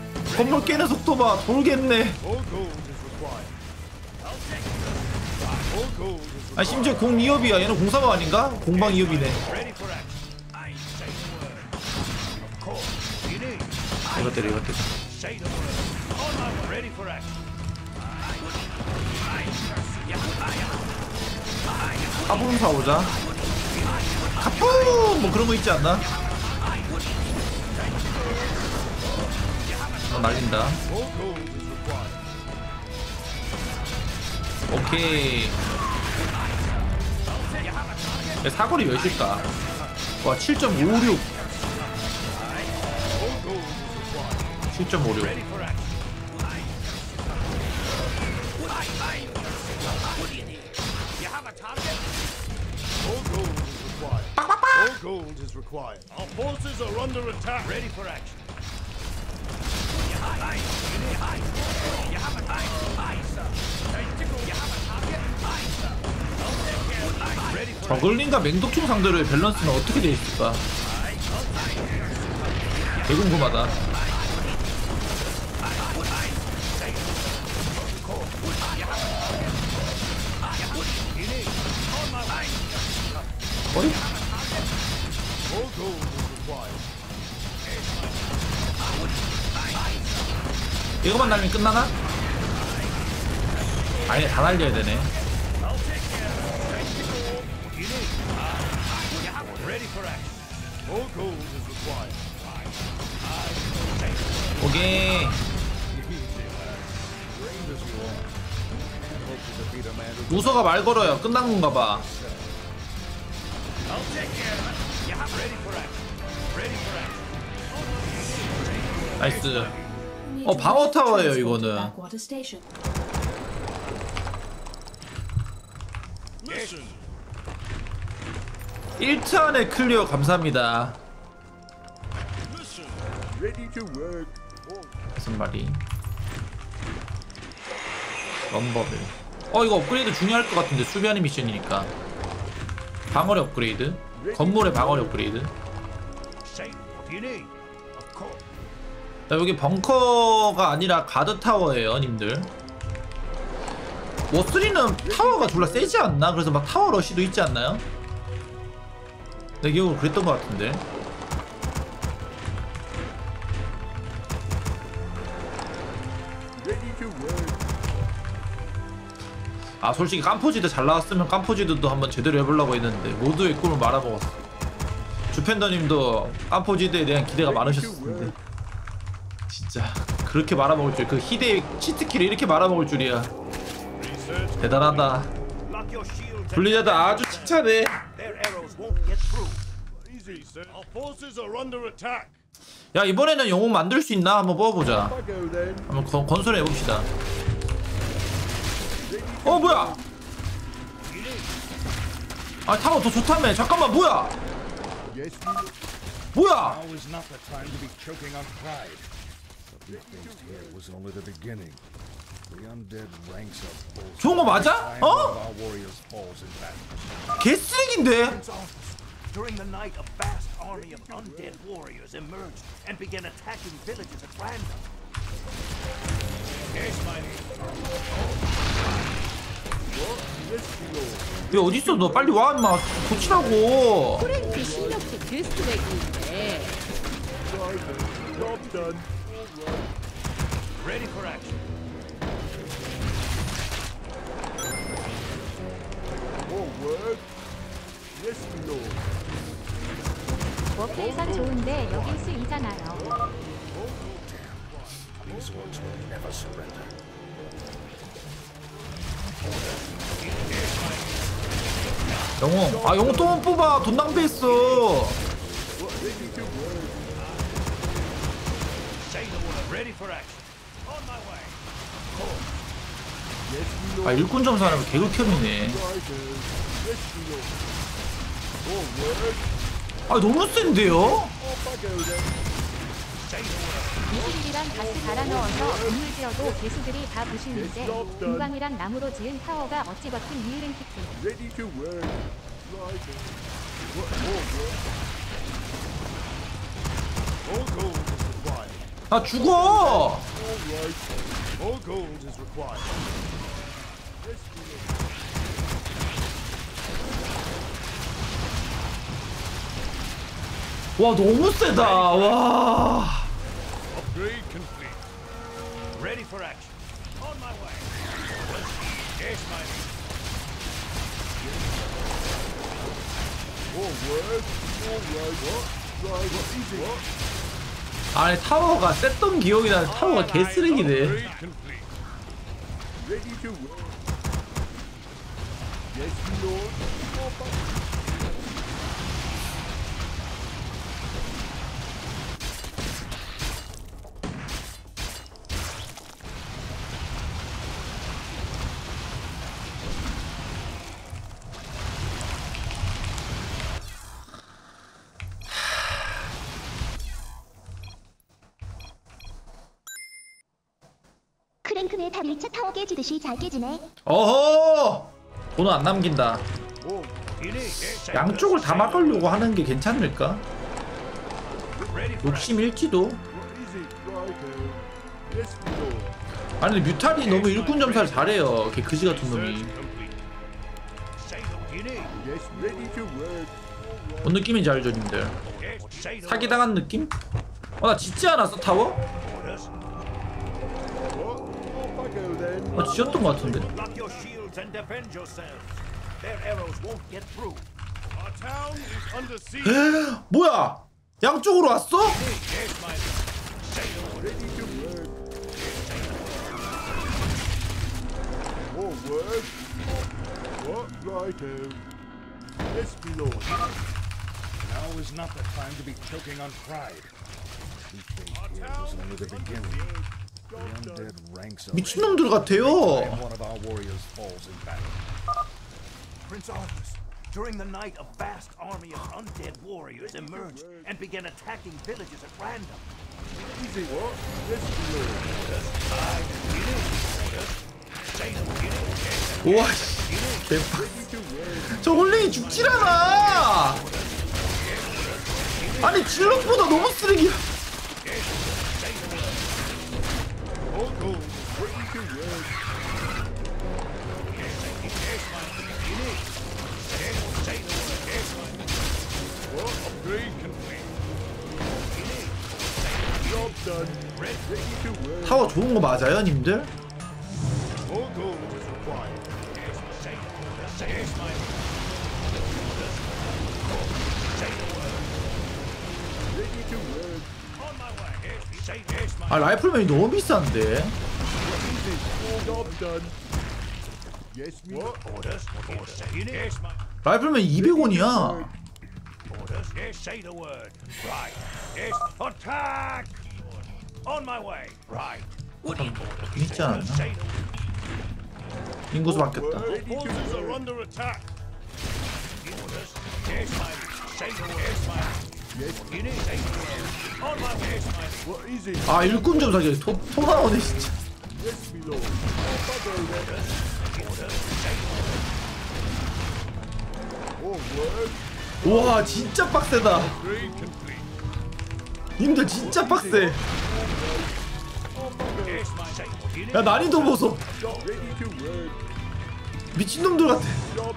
[SPEAKER 2] 건물 깨는 속도 봐. 돌겠네. 아 심지어 공 이 업이야. 얘는 공 삼 업 아닌가? 공방 이 업이네. 이거 때려 이거 때려. 가품 사오자. 가품 뭐 그런 거 있지 않나? 어, 날린다. 오케이. 야, 사거리 몇일까? 와 칠 점 오육. 칠 점 오육.
[SPEAKER 4] All gold is required. Our forces are under attack. Ready for action.
[SPEAKER 2] 저글링과 맹독충 상대로의 밸런스는 어떻게 되어 있을까? 되게 궁금하다. 어이? 이거만 날리면 끝나나? 아니 다 날려야 되네. 오케이. 우서가 말 걸어요. 끝난 건가 봐. 나이스. 어 방어 타워예요 이거는.
[SPEAKER 9] Backwater station.
[SPEAKER 2] 일 트 안에 클리어 감사합니다. 무슨 말이? 럼버블. 어 이거 업그레이드 중요할 것 같은데 수비하는 미션이니까. 방어력 업그레이드. 건물의 방어력 업그레이드. 자, 여기 벙커가 아니라 가드 타워예요 님들. 워쓰리는 타워가 졸라 세지 않나? 그래서 막 타워 러쉬도 있지 않나요? 내 기억으로 그랬던 것 같은데. 아 솔직히 깜포지드 잘 나왔으면 깜포지드도 한번 제대로 해보려고 했는데 모두의 꿈을 말아먹었어. 주팬더님도 깜포지드에 대한 기대가 많으셨을 텐데 진짜 그렇게 말아먹을 줄, 그 희대의 치트키를 이렇게 말아먹을 줄이야. 대단하다. 블리자드 아주 칭찬해. 야 이번에는 영웅 만들 수 있나? 한번 뽑아보자. 한번 건, 건설해 봅시다. 어 뭐야? 아 타워 더 좋다며. 잠깐만 뭐야? 뭐야? 좋은 거 맞아? 어? 개쓰레기인데?
[SPEAKER 10] During the night, a vast army of undead warriors emerged and began attacking villages at random.
[SPEAKER 2] 야 어딨어 너? 빨리 와 임마. 고치라고.
[SPEAKER 11] 프랭키 실력도 개쓰레기인데.
[SPEAKER 10] Ready for action.
[SPEAKER 5] 워크에선 좋은데 여긴 수이잖아요.
[SPEAKER 2] 영웅. 아 영웅 또 못 뽑아. 돈 낭비했어. 아 일꾼 점수하면 개극혐이네. 아 너무 센데요?
[SPEAKER 5] 이슬이랑 가스 갈아 넣어서 건물 지어도 개수들이 다 부시는데 금광이랑 나무로 지은 타워가 어찌 버튼 이을은 키트.
[SPEAKER 2] 아 죽어! 와 너무 세다. 와.
[SPEAKER 4] Upgrade complete. Ready for action. On my way. Yes, my lord. Forward. Forward. What? Right. What is it?
[SPEAKER 2] 아니 타워가 셌던 기억이 나는데 타워가 개쓰레기네.
[SPEAKER 4] Upgrade complete. Ready to work. Yes, lord.
[SPEAKER 12] 크랭크네 탑 일 차 타워 깨지듯이 잘 깨지네.
[SPEAKER 2] 어허! 돈은 안 남긴다. 양쪽을 다 막으려고 하는 게 괜찮을까? 욕심일지도. 아니 근데 뮤탈이 너무 일꾼 점사를 잘해요. 걔 그지 같은 놈이. 뭔 느낌인지 알죠 님들? 사기당한 느낌? 어 나 짓지 않았어 타워? 아 지었던 것 같은데. 뭐야? 양쪽으로 왔어?
[SPEAKER 4] Now is not the time to be choking on pride. We think here is only the beginning. The undead ranks up.
[SPEAKER 2] 미친놈들 같아요.
[SPEAKER 4] One of our warriors falls in battle.
[SPEAKER 10] Prince Arthas, during the night, a vast army of undead warriors emerged and began attacking villages at random.
[SPEAKER 4] Easy what? Yes,
[SPEAKER 2] 우와 대박. 저 홀링이 죽질 않아. 아니 질럿보다 너무 쓰레기야. 타워 좋은 거 맞아요, 님들? 아 라이플맨이 너무 비싼데. 라이플맨 이백 원이야. 있지 않았나? 인구수 바뀌었다. 아 일꾼 좀 사기. 토, 토 나오네 진짜. 우와 진짜 빡세다. 님들 진짜 빡세. 야 난이도 보소. 미친놈들 같아.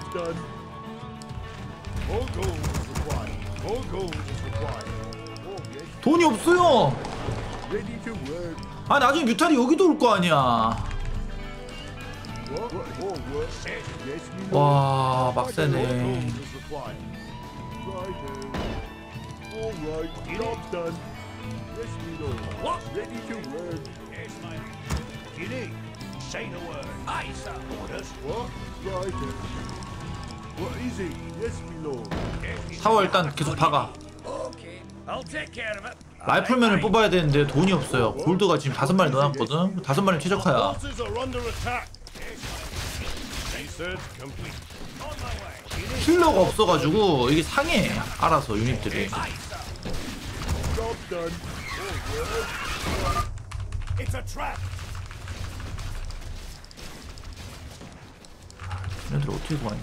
[SPEAKER 2] 돈이 없어요. 아 나중에 뮤탈이 여기도 올 거 아니야. 와 빡세네. 타워 일단 계속 박아. 라이플맨을 뽑아야 되는데 돈이 없어요. 골드가 지금 다섯 마리 넣어놨거든. 다섯 마리 최적화야. 힐러가 없어가지고 이게 상해. 알아서 유닛들이. 얘네들 어떻게 구하냐?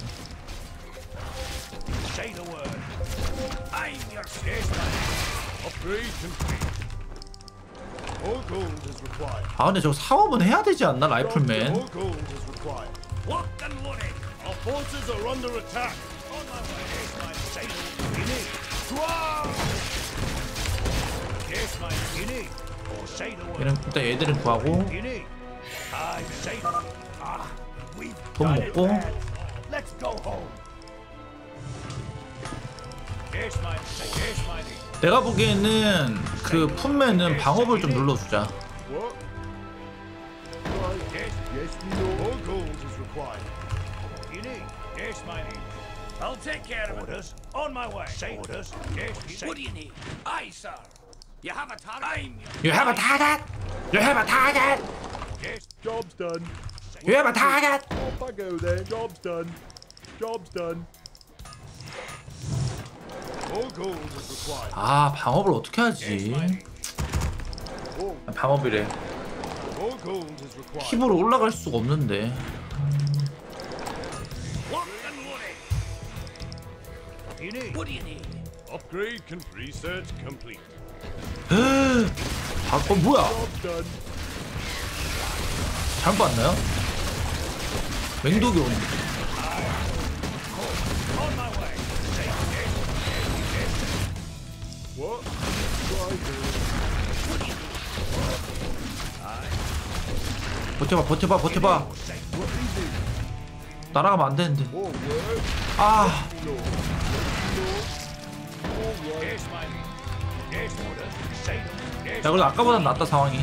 [SPEAKER 2] 아 근데 저거 사업은 해야 되지 않나 라이플맨?
[SPEAKER 10] Yes, my you need. Or say the word.
[SPEAKER 2] 얘는 일단 얘들은 구하고
[SPEAKER 10] You need. I say. Ah, we've
[SPEAKER 2] 돈
[SPEAKER 10] done it,
[SPEAKER 2] 먹고
[SPEAKER 10] lad. Let's go home. Yes, my yes, my
[SPEAKER 2] 내가 보기에는 그 품매는 방어를 좀 눌러주자.
[SPEAKER 4] What? Right.
[SPEAKER 10] Yes,
[SPEAKER 4] Yes, we know. More gold is required.
[SPEAKER 10] you need. Yes, my I'll take care of it. Orders on my way. Say orders. Yes, say. What do you need? Aye, sir. You have a target. I'm
[SPEAKER 2] You have a target. You have a target.
[SPEAKER 10] Yes.
[SPEAKER 4] Job's done.
[SPEAKER 2] You have a target.
[SPEAKER 4] Off I go then. Job's done. Job's done. More gold is required.
[SPEAKER 2] 아 방어를 어떻게 하지? 방어비래.
[SPEAKER 4] More gold is required.
[SPEAKER 2] 힙으로 올라갈 수가 없는데.
[SPEAKER 10] You need. What do you need?
[SPEAKER 4] Upgrade can research complete.
[SPEAKER 2] 바꿔 뭐야?
[SPEAKER 4] Job's done.
[SPEAKER 2] 잘못 봤나요? 맹독이 오는.
[SPEAKER 10] On my way. Say
[SPEAKER 4] What? Right there.
[SPEAKER 2] 버텨봐 버텨봐 버텨봐. 날아가면 안 되는데.
[SPEAKER 4] More work.
[SPEAKER 2] 아
[SPEAKER 4] No. No. All right.
[SPEAKER 10] yes, my yes, orders. Say yes.
[SPEAKER 2] 야 그래도 아까보단 낫다 상황이.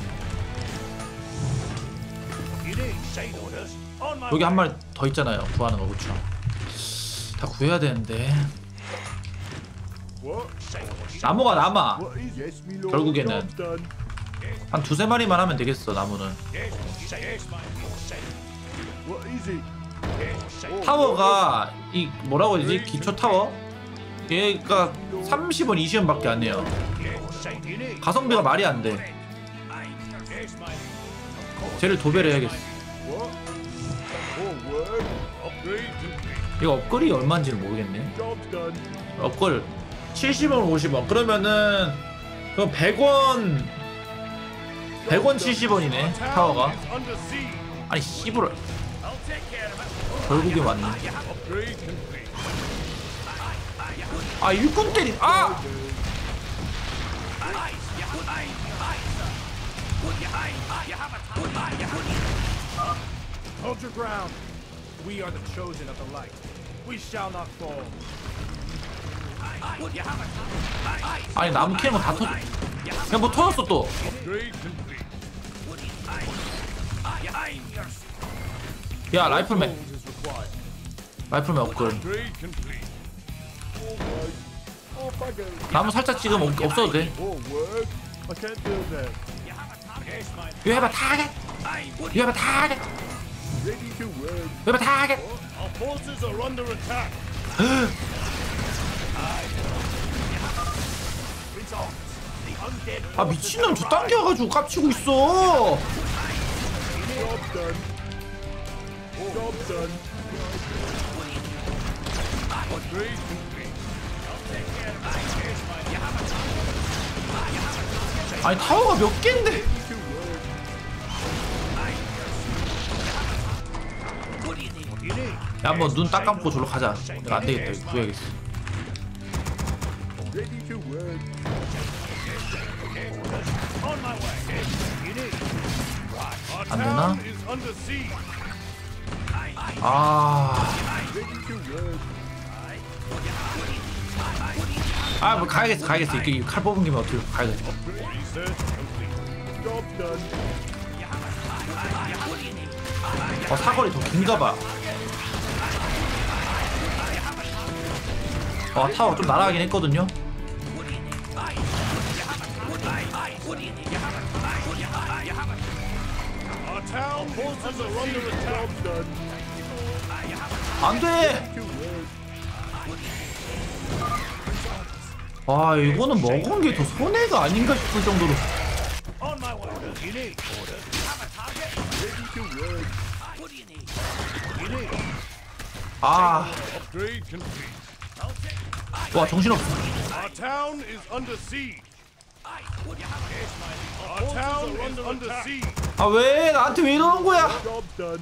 [SPEAKER 10] You need. Say orders. On my
[SPEAKER 2] 여기 한
[SPEAKER 10] way.
[SPEAKER 2] 마리 더 있잖아요. 구하는 거 그쵸? 다 구해야 되는데
[SPEAKER 4] What?
[SPEAKER 10] Say orders.
[SPEAKER 2] 나무가 남아.
[SPEAKER 4] What is? Yes, me lord.
[SPEAKER 2] 결국에는.
[SPEAKER 4] Job's done.
[SPEAKER 2] 한 두세 마리만 하면 되겠어 나무는.
[SPEAKER 10] Yes, say yes, my say.
[SPEAKER 4] What is it?
[SPEAKER 10] Yes, say.
[SPEAKER 2] 타워가 이 뭐라고 해야 되지? 기초 타워? 얘가 삼십 원, 이십 원밖에 안 해요.
[SPEAKER 10] Yes, say you need.
[SPEAKER 2] 가성비가 말이 안 돼.
[SPEAKER 10] Yes, my
[SPEAKER 2] 쟤를 도배를 해야겠어.
[SPEAKER 4] What? More work. Upgrade complete.
[SPEAKER 2] 이거 업글이 얼마인지는 모르겠네.
[SPEAKER 4] Job's done.
[SPEAKER 2] 업글 칠십 원, 오십 원. 그러면은 그럼 백 원 백 원 칠십 원이네 타워가.
[SPEAKER 4] Under siege.
[SPEAKER 2] 아니 씨부를
[SPEAKER 10] I'll take care of it.
[SPEAKER 2] 결국에 왔네.
[SPEAKER 4] Upgrade complete.
[SPEAKER 2] 아 일꾼 때리. 아
[SPEAKER 1] Hold your ground. We are the chosen of the light. We shall not fall.
[SPEAKER 2] 아니 나무 캐는 거 다 터져. 그냥 뭐 터졌어 또.
[SPEAKER 4] Upgrade complete.
[SPEAKER 2] 야 라이플맨
[SPEAKER 4] Gold is required.
[SPEAKER 2] 라이플맨 업글.
[SPEAKER 4] Upgrade complete. All right. Off I go.
[SPEAKER 2] 나무 살짝 지금 없, 없어도 돼.
[SPEAKER 4] More work. I can't build that.
[SPEAKER 2] You have a target. You have a target.
[SPEAKER 4] Ready to work.
[SPEAKER 2] You have a target.
[SPEAKER 4] Our forces are under attack.
[SPEAKER 2] 아 미친놈 저 당겨가지고 깝치고 있어.
[SPEAKER 4] Job done. Job done. Upgrade complete.
[SPEAKER 2] 아니 타워가 몇 개인데? 야 한번 눈 딱 감고 저로 가자. 내가 안 되겠다. 이거 구해야겠어.
[SPEAKER 4] Ready to work.
[SPEAKER 10] On my way. You need.
[SPEAKER 4] Our
[SPEAKER 2] 안 되나?
[SPEAKER 4] town is under siege.
[SPEAKER 2] 아,
[SPEAKER 4] Ready to work.
[SPEAKER 2] 아 뭐 가야겠어, 가야겠어. 이칼 뽑은 김에 어떻게 가야겠어.
[SPEAKER 4] Research complete. Job done.
[SPEAKER 2] 어 사거리 더 긴가봐. 어 타워 좀 날아가긴 했거든요.
[SPEAKER 4] Our town forces are under attack. Job done.
[SPEAKER 2] 안 돼.
[SPEAKER 4] To work.
[SPEAKER 2] 아 이거는 먹은 게 더 손해가 아닌가 싶을 정도로.
[SPEAKER 10] On my way. You need. Orders. Have a target.
[SPEAKER 4] Ready to work.
[SPEAKER 10] What do you need? You need.
[SPEAKER 2] 아,
[SPEAKER 4] Upgrade complete.
[SPEAKER 10] I'll take.
[SPEAKER 2] 와 정신없어.
[SPEAKER 4] Our town is under siege. Our town is under siege.
[SPEAKER 2] 아 왜 나한테 왜 이러는 거야?
[SPEAKER 4] Job done.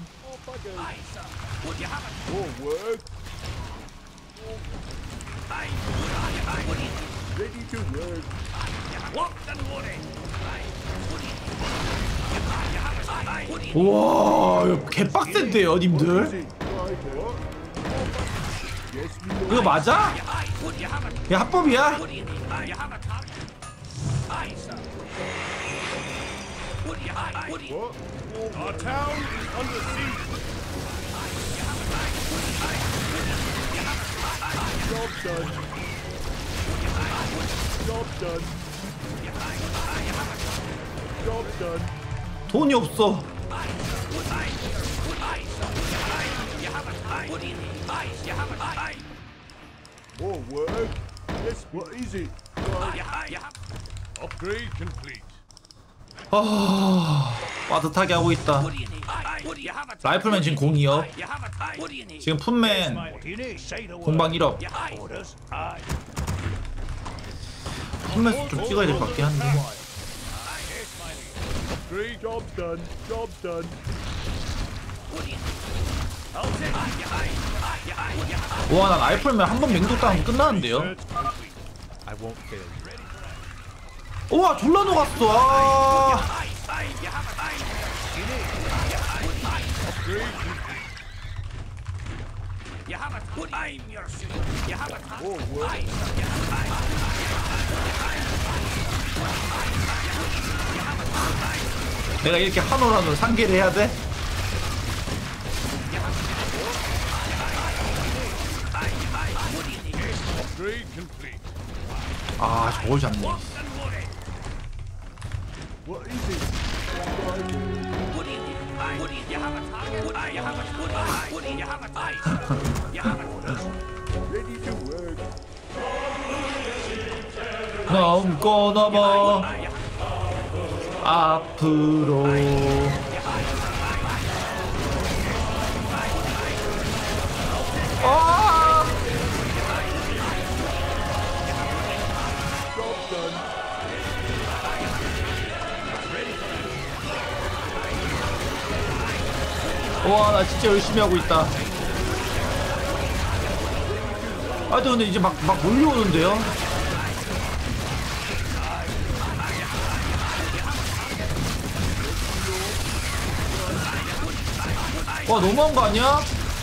[SPEAKER 4] More work. Ready to work.
[SPEAKER 2] 우와, 이거 개빡센데요, 님들. 이거 맞아? 이게 합법이야?
[SPEAKER 4] Our town is under siege. Job done. Job done. Job done.
[SPEAKER 2] 돈이 없어.
[SPEAKER 4] More work? Yes, what is it? Upgrade complete.
[SPEAKER 2] 아, 빠듯하게 하고 있다. 라이플맨 지금 공이업. 지금 풋맨 공방 일업. 풋맨 좀 찍어야 될 것 같긴 한데.
[SPEAKER 4] Upgrade. Job done. Job done.
[SPEAKER 2] 와, 난 라이플맨 한 번 맹독 당하면 끝나는데요.
[SPEAKER 1] I won't fail you.
[SPEAKER 2] 우와, 졸라 녹았어. 아. 내가 이렇게 한올 한올 상계를 해야 돼? 아, 저걸 잡네.
[SPEAKER 4] What is it? What do you need? What do you have a target? What do you have a target? What do you have a target? You have a target. Ready to work.
[SPEAKER 2] 넘고 넘어 앞으로. 아!
[SPEAKER 4] Job done.
[SPEAKER 2] 와, 나 진짜 열심히 하고 있다. 아, 근데 이제 막, 막 몰려오는데요? 와, 너무한 거 아니야?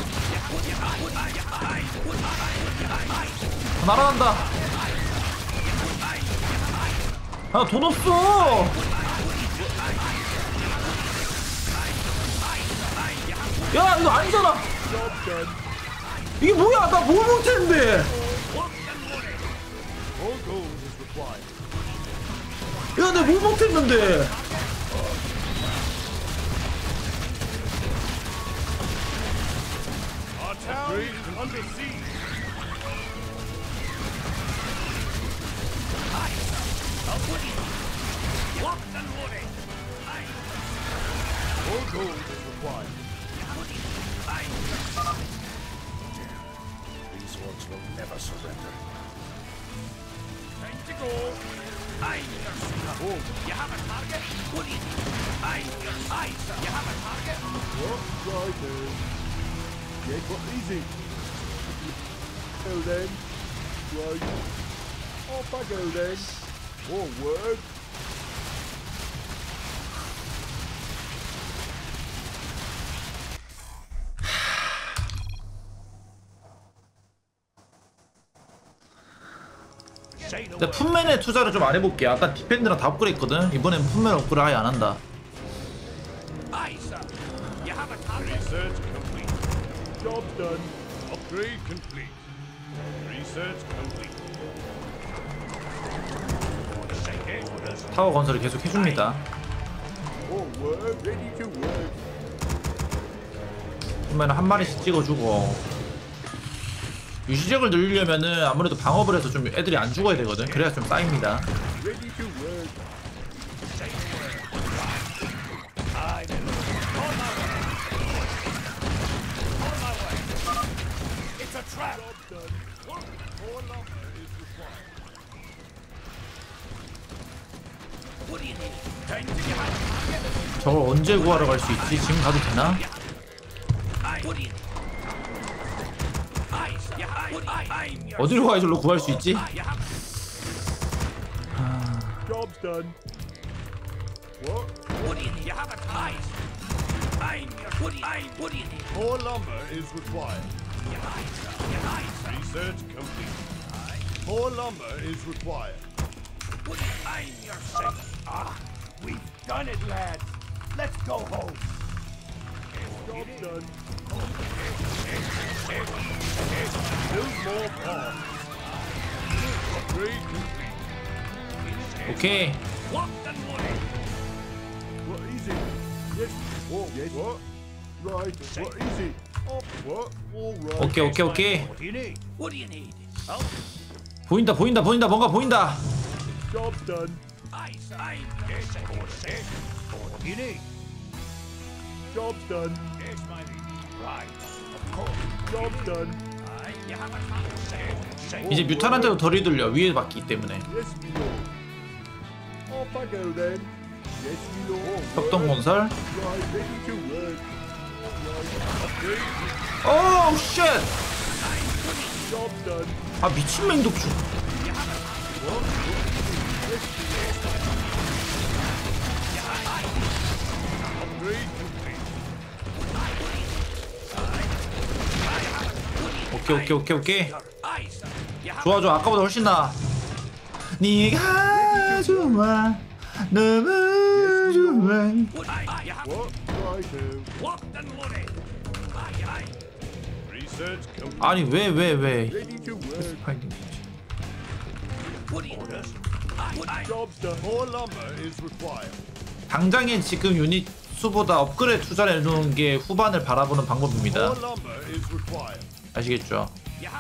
[SPEAKER 2] 날아간다. 아, 돈 없어. 야, 이거 아니잖아. 이게 뭐야? 나 뭘 못했는데. 야, 내가 뭘 못했는데.
[SPEAKER 4] Our town is under siege. More gold is required. These ones will never surrender. Time to go. I'm your oh. You have a target? What do you need? I'm your eyes. You have a target? What? Right there. Get what easy. Well then. Right. Off I go then. Forward.
[SPEAKER 2] 근데 풋맨에 투자를 좀 안 해볼게. 아까 디펜드랑 다 업그레이드 했거든. 이번엔 풋맨 업그레이드 아예 안 한다.
[SPEAKER 4] Research complete. Job done. Upgrade complete. Research complete.
[SPEAKER 2] 타워 건설을 계속 해줍니다.
[SPEAKER 4] Forward. Ready to work.
[SPEAKER 2] 풋맨은 한 마리씩 찍어주고. 유지력을 늘리려면은 아무래도 방업을 해서 좀 애들이 안 죽어야 되거든. 그래야 좀 쌓입니다.
[SPEAKER 4] Ready to work. It's a trap. Job done. More lumber is required. What do you need? Time to get out.
[SPEAKER 2] 저걸 언제 구하러 갈 수 있지? 지금 가도 되나?
[SPEAKER 4] What do you need?
[SPEAKER 2] 어디로 가야 저로 구할 수 있지?
[SPEAKER 4] Job's done. What? What do you need? You have a ties. I'm your. What do you? I'm. What do you need? More lumber is required. Your eyes, sir. Your eyes, sir. Research complete. Aye. More lumber is required. What do you? I'm your sailor. Ah, we've done it, lads. Let's go home. Job's done. Build more farms. Upgrade complete.
[SPEAKER 2] 오케이.
[SPEAKER 4] What the money? What is it? Yes. Oh, yes. What? Right. What is it? Oh, what? All right.
[SPEAKER 2] 오케이 오케이 오케이.
[SPEAKER 4] What do you need? What do you need? Oh,
[SPEAKER 2] 보인다 보인다 보인다 뭔가 보인다.
[SPEAKER 4] job's done. I say. Yes, yes. What do you need? Job's done. Yes, my lady. Right. Of course. Job's done. Aye. You have a time to say.
[SPEAKER 2] 이제 뮤탄한테도 덜이 들려 위에 받기 때문에.
[SPEAKER 4] Yes, my lord. Off I go then. Yes, my lord.
[SPEAKER 2] 협동건설.
[SPEAKER 4] Right, ready to work.
[SPEAKER 2] 오우 쉣.
[SPEAKER 4] Job's done.
[SPEAKER 2] 아 미친 맹독충. 오케이 오케이 오케이 오케이. 좋아 좋아 아까보다 훨씬 나아. 네가 좋아 너무 좋아. 아니 왜 왜 왜? 파이팅. 당장에 지금 유닛 수보다 업그레이드 투자를 해놓은 게 후반을 바라보는 방법입니다. 아시겠죠?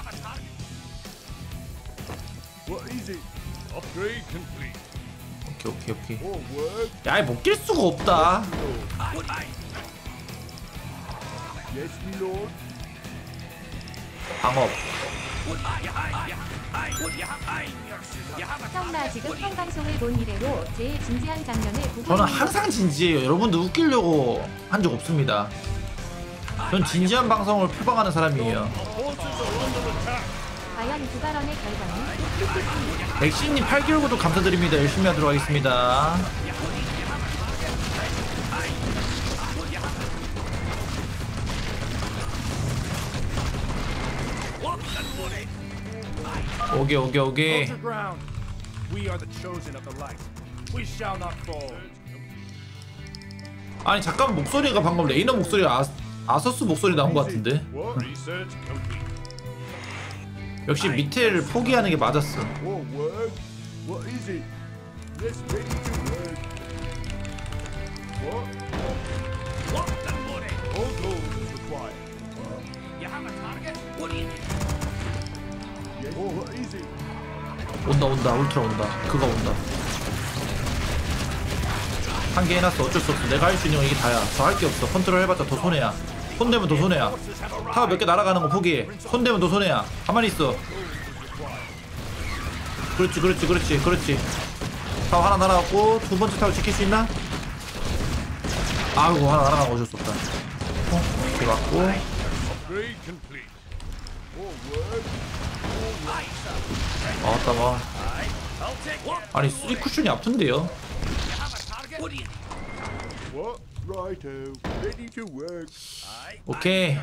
[SPEAKER 2] 오케이 오케이 오케이. 야, 못 낄 수가 없다. 방업.
[SPEAKER 5] 형나 지금 형 방송을 본 이래로 제일 진지한 장면을 보고
[SPEAKER 2] 저는
[SPEAKER 5] 있는
[SPEAKER 2] 항상 진지해요. 여러분들 웃기려고 한 적 없습니다. 전 진지한 방송을 표방하는 사람이에요.
[SPEAKER 5] 과연 두 발언의 결과는?
[SPEAKER 2] 백신님 팔 개월 구독 감사드립니다. 열심히 하도록 하겠습니다. 오게 오게 오게. 아니 잠깐 목소리가 방금 레이너 목소리가 아, 아서스 목소리 나온 것 같은데. 역시 밑에를 포기하는 게 맞았어. 온다 온다 울트라 온다. 그가 온다. 한 개 해놨어. 어쩔 수 없어. 내가 할 수 있는 건 이게 다야. 저 할 게 없어. 컨트롤 해봤자 더 손해야. 손대면 더 손해야. 타워 몇 개 날아가는 거 포기해. 손대면 더 손해야. 가만히 있어. 그렇지 그렇지 그렇지 그렇지. 타워 하나 날아갔고 두 번째 타워 지킬 수 있나? 아이고 하나 날아간 거 어쩔 수 없다. 어? 이렇게 맞고. 아따가. 아니 쓰리 쿠션이 아픈데요? 오케이.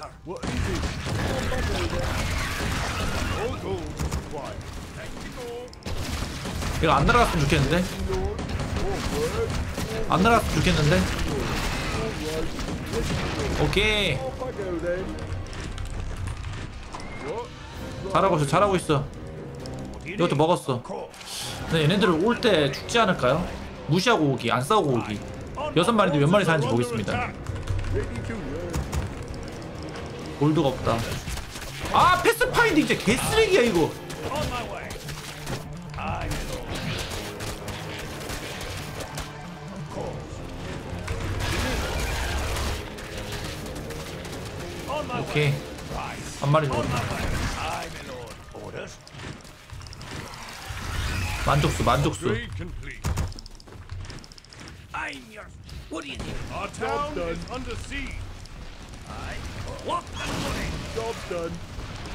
[SPEAKER 2] 이거 안 날아갔으면 좋겠는데? 안 날아갔으면 좋겠는데? 오케이. 잘하고 있어 잘하고 있어. 이것도 먹었어. 근데 얘네들 올 때 죽지 않을까요? 무시하고 오기 안 싸우고 오기. 여섯 마리인데 몇 마리 사는지 보겠습니다. 골드가 없다. 아 패스파인딩 진짜 개쓰레기야 이거. 오케이 한 마리 죽었다. 만족수 만족수.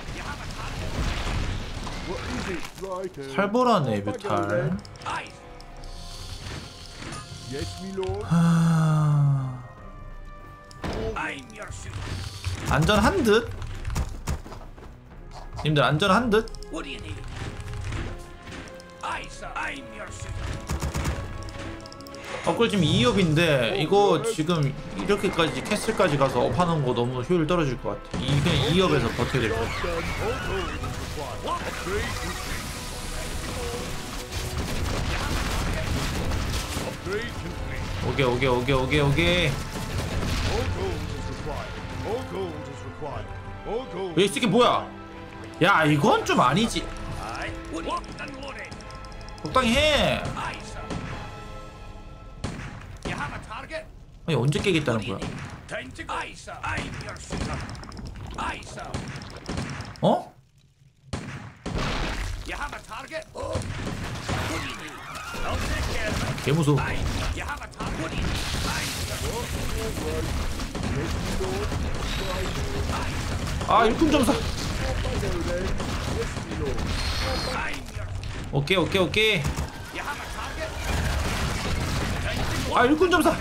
[SPEAKER 2] 살벌하네 뮤탈. 하... 안전한 듯? 님들 안전한 듯? 업글 지금 이 업인데 이거 지금 이렇게까지 캐슬까지 가서 업하는 거 너무 효율 떨어질 것 같아. 이 그냥 이 업에서 버텨야 될 것 같아. 오케이 오케이 오케이 오케이 오케이. 이 새끼 뭐야? 야 이건 좀 아니지. 적당히 해. 아니 언제 깨겠다는 거야? 어? 개 무서워. 아 일꾼 점사. 오케이 오케이 오케이. 아 일꾼 점사.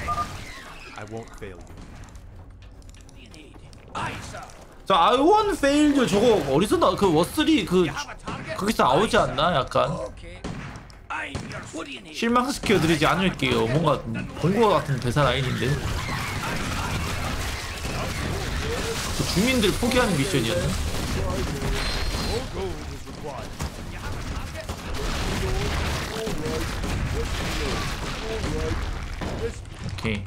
[SPEAKER 2] 저 I won't fail you 저거 어디서 나 그 워쓰리 그 거기서 나오지 않나 약간 실망시켜드리지 않을게요. 뭔가 본 거 같은 대사 라인인데 그 주민들 포기하는 미션이었네. 오케이.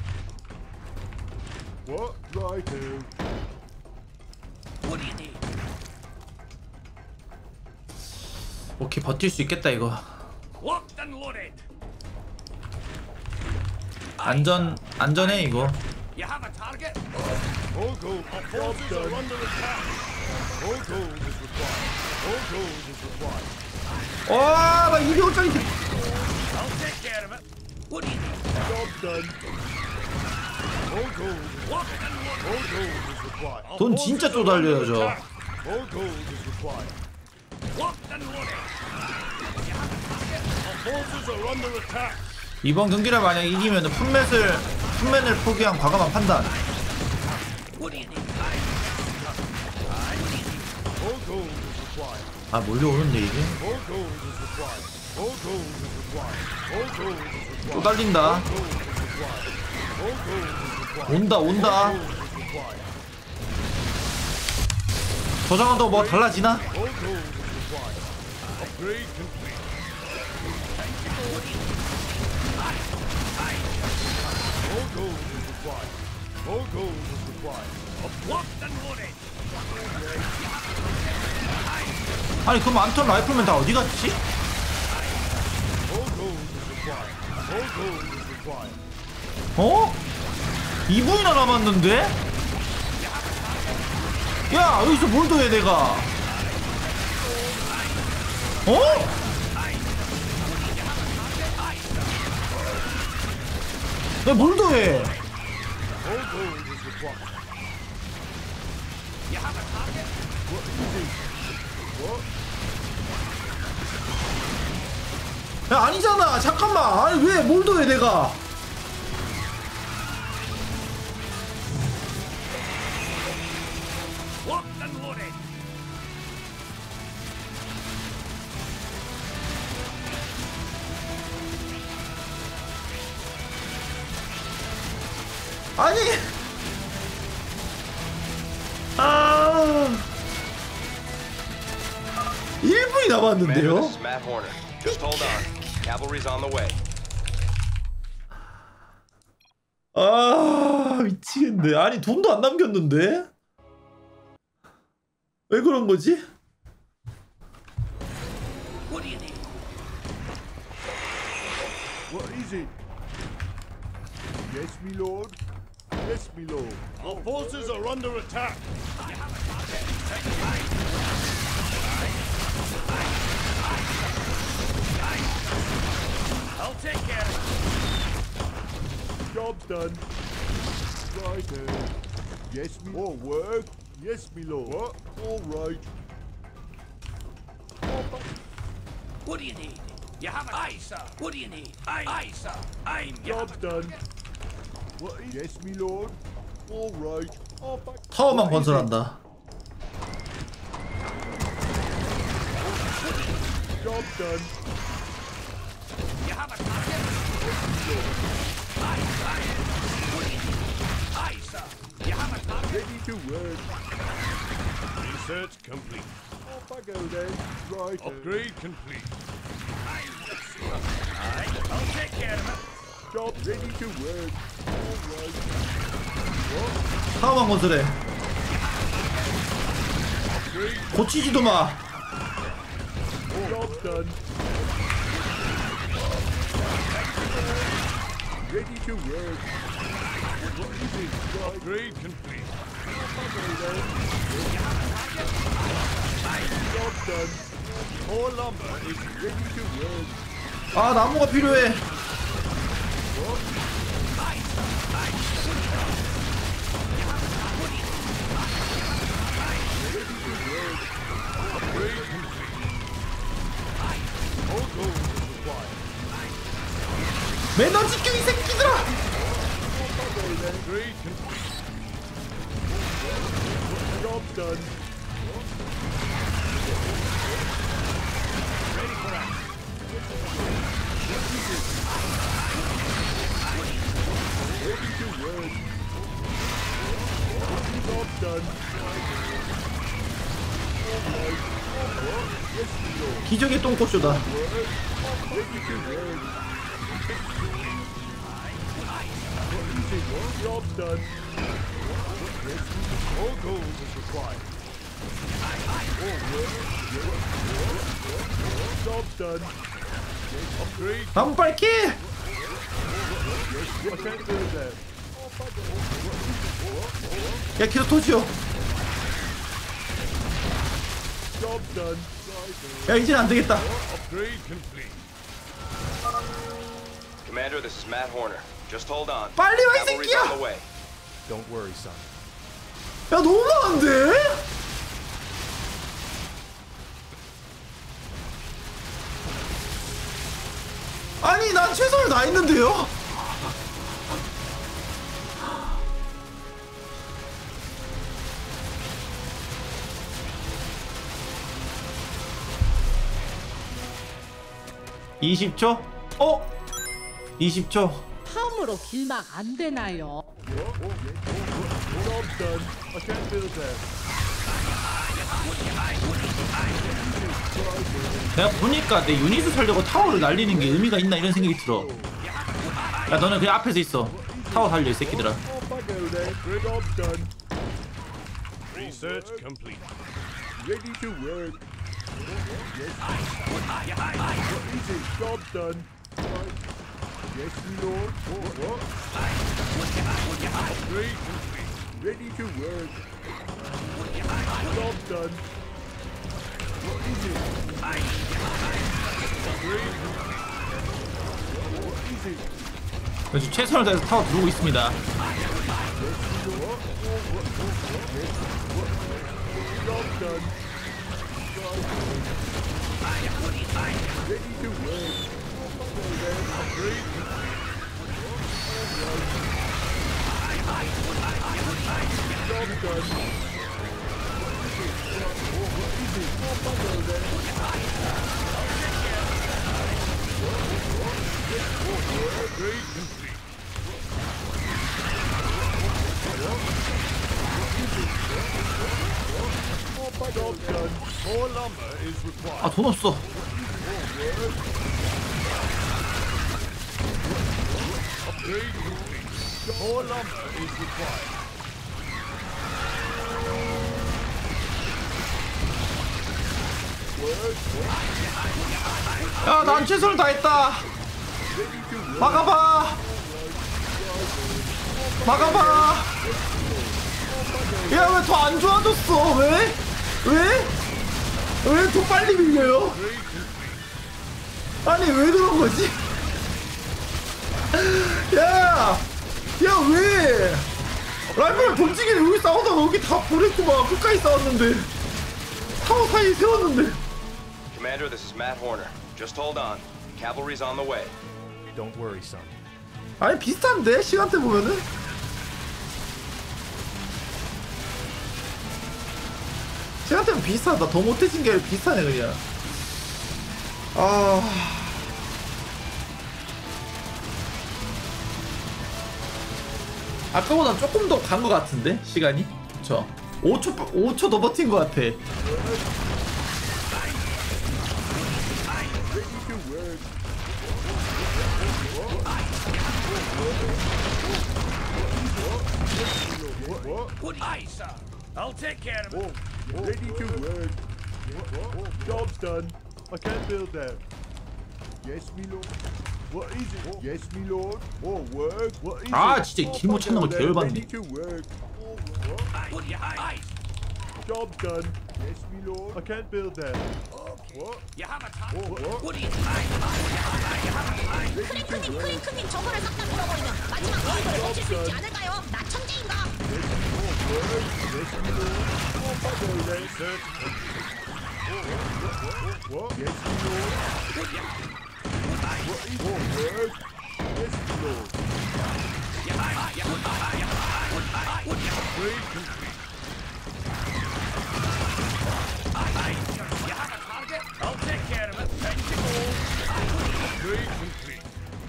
[SPEAKER 2] 오케이 버틸 수 있겠다 이거. 안전 안전해 이거. 와 나 이백오짜리. 돈 진짜 쪼달려요 저. 이번 경기를 만약 이기면 품맷을 품맨을 포기한 과감한 판단. 아 몰려오는데 이게 또 달린다. 온다 온다. 저장한다고 뭐 달라지나? 아니 그럼 안톤 라이플맨 다 어디 갔지? 어? 이 분이나 남았는데? 야 여기서 뭘 더해 내가? 어? 내가 뭘 더해? 야 아니잖아 잠깐만. 아니 왜 뭘 더해 내가? 아니 아 일 분이 남았는데요? 아 미치겠네. 아니 돈도 안 남겼는데? 왜 그런 거지?
[SPEAKER 4] What is it? Yes, my lord. Yes, my lord. Our forces are under attack. I'll take care of it. Job's done. Right there. Yes, me. More work. Yes, my lord. What? All right.
[SPEAKER 10] What do you need? You have an aye, sir. What do you need? Aye, aye, sir. I'm
[SPEAKER 1] Job's done. What is... Yes, me lord. All right. Oh, back...
[SPEAKER 2] 타워만 건설한다.
[SPEAKER 1] Job's done.
[SPEAKER 10] You have a target? Aye, aye. What do you need? Aye, sir. You have a target?
[SPEAKER 1] Ready to work.
[SPEAKER 4] Research complete.
[SPEAKER 1] Off I go then. Right.
[SPEAKER 4] Upgrade complete.
[SPEAKER 10] Aye, I'll take care of it.
[SPEAKER 1] Job ready to work. All right.
[SPEAKER 2] 타워만 건설해. 고치지도 마.
[SPEAKER 1] Job's done. Ready to work. What is it? Right.
[SPEAKER 4] Upgrade complete.
[SPEAKER 1] Job's done.
[SPEAKER 4] More lumber is
[SPEAKER 1] Ready to work.
[SPEAKER 2] 아 나무가 필요해. 매너 지켜 이 새끼들아.
[SPEAKER 1] Job's done.
[SPEAKER 10] Ready for action.
[SPEAKER 1] Ready to work. Job's done.
[SPEAKER 2] 기적의 똥꼬쇼다.
[SPEAKER 1] Ready to work. Job's done.
[SPEAKER 4] all gold is required.
[SPEAKER 1] Job's done.
[SPEAKER 4] Upgrade.
[SPEAKER 2] 나무 빨게.
[SPEAKER 1] I can't do it there.
[SPEAKER 2] 야 계속 도지요.
[SPEAKER 1] Job's done.
[SPEAKER 2] 야 이젠 안 되겠다.
[SPEAKER 4] Upgrade complete.
[SPEAKER 13] Commander, this is Matt Horner. Just hold on.
[SPEAKER 2] 빨리 와 이
[SPEAKER 13] Cavalry's
[SPEAKER 2] 새끼야.
[SPEAKER 13] on the way.
[SPEAKER 1] Don't worry, son.
[SPEAKER 2] 야 너무 많은데? 아니 난 최선을 다했는데요? 이십 초? 어? 이십 초.
[SPEAKER 11] 탐으로 길막 안 되나요?
[SPEAKER 1] Job's done. I can't do it there.
[SPEAKER 2] 내가 보니까 내 유닛을 살려고 타워를 날리는 게 의미가 있나 이런 생각이 들어. 야 너는 그냥 앞에서 있어. 타워 살려 이 새끼들아.
[SPEAKER 1] Off I go then. Job's done.
[SPEAKER 4] Research complete.
[SPEAKER 1] Ready to work. Easy. Job's done. Right. Yes, my lord. What?
[SPEAKER 4] Upgrade complete.
[SPEAKER 1] Ready to work. Job's done. What is it?
[SPEAKER 4] Upgrade complete.
[SPEAKER 1] What is it?
[SPEAKER 2] 그래서 최선을 다해서 타워 들어오고 있습니다.
[SPEAKER 1] Job's done. Ready to work.
[SPEAKER 4] Upgrade complete.
[SPEAKER 1] Job's done. What is it? Off I go then.
[SPEAKER 4] Upgrade complete.
[SPEAKER 1] Off I go. Job's done.
[SPEAKER 4] More lumber is required.
[SPEAKER 2] 아 돈 없어.
[SPEAKER 4] Upgrade complete. More lumber is required.
[SPEAKER 2] 야 난 최선을 다했다. 막아봐. 막아봐. 야 왜 더 안 좋아졌어? 왜? 왜? 왜 더 빨리 밀려요? 아니 왜 그런 거지? 야! 야 왜? 라이벌 본지게 여기 싸우다가 여기 다 보냈구만. 끝까지 싸웠는데 타워 사이에 세웠는데.
[SPEAKER 13] Commander, this is Matt Horner. Just hold on. Cavalry's on the way.
[SPEAKER 1] Don't worry, son.
[SPEAKER 2] 아니 비슷한데 시간대 보면은. 시간대는 비슷하다. 더 못해진 게 비슷하네 그냥. 아. 아까보다 조금 더 간 것 같은데 시간이. 그쵸. 오 초 오 초 더 버틴 것 같아.
[SPEAKER 10] What? Aye, sir. I'll take care of it.
[SPEAKER 4] Ready to work. Job's done. I can't build that. Yes, me lord. What is it? Yes, me lord. More work. What is
[SPEAKER 2] 아
[SPEAKER 4] it?
[SPEAKER 2] 진짜 기모 찾는 거 개열받네.
[SPEAKER 4] Ready to work. Job's done. Yes, me lord. I can't build that. What?
[SPEAKER 10] You have a time.
[SPEAKER 4] What? What?
[SPEAKER 10] What do you think?
[SPEAKER 12] 크랭크님, 크랭크님 저거를 싹 다 물어버리면 마지막 게임을 멈출 수 있지 않을까요? 나 천재인가?
[SPEAKER 4] Yes, me lord. More bubble there, sir. What? Yes, me lord. What is more work? Yes, me lord. Great.
[SPEAKER 10] I'll take care of it. Thank you.
[SPEAKER 4] Great complete.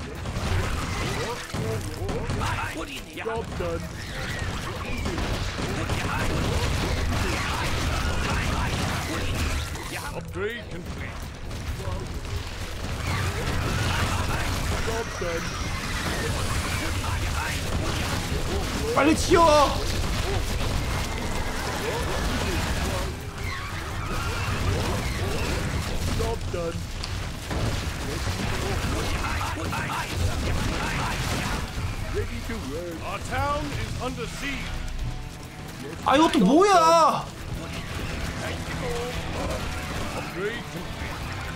[SPEAKER 10] What do you need?
[SPEAKER 4] Job done. Upgrade complete. Job done.
[SPEAKER 2] 빨리 치워.
[SPEAKER 4] Job done. Ready to work.
[SPEAKER 10] Our town is under siege.
[SPEAKER 2] 아 이것도 뭐야?
[SPEAKER 4] Upgrade complete.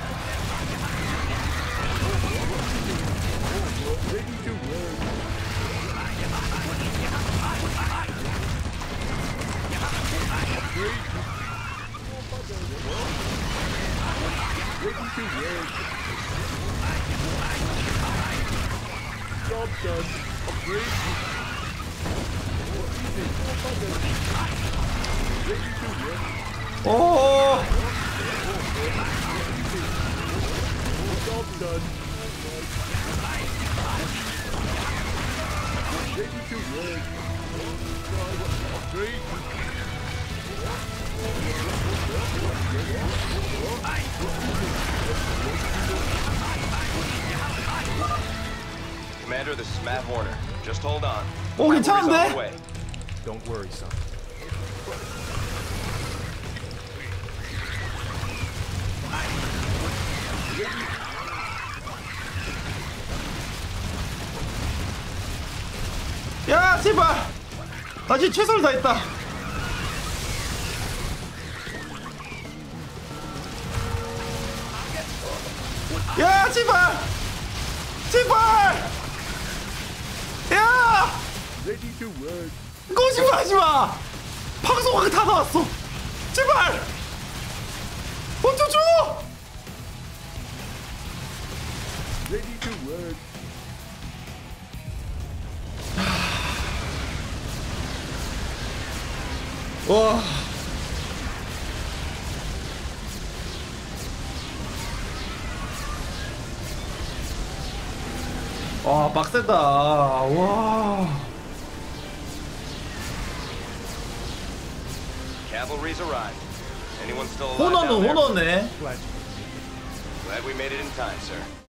[SPEAKER 4] Ready to work. Upgrade Ready to work. Job done. Upgrade. Ready to work.
[SPEAKER 2] 오.
[SPEAKER 4] Job done. Ready to work. Upgrade.
[SPEAKER 13] Commander, this is Matt Horner. Just hold on.
[SPEAKER 2] 오
[SPEAKER 13] Cavalry's on the
[SPEAKER 2] 괜찮은데?
[SPEAKER 13] way.
[SPEAKER 1] Don't worry, son.
[SPEAKER 2] 야 제발. 나 지금 최선을 다했다. 야 제발. 제발. 야.
[SPEAKER 4] Ready to work.
[SPEAKER 2] 거짓말하지 마. 방송하게 다 나왔어. 제발. 어쩌죠?
[SPEAKER 4] Ready to work.
[SPEAKER 2] 와. 와 빡세다. 와.
[SPEAKER 13] Cavalry's arrived. Anyone still alive
[SPEAKER 2] 호너는
[SPEAKER 13] down there?
[SPEAKER 2] 호너네.
[SPEAKER 1] Glad you
[SPEAKER 13] Glad we made it in time, sir.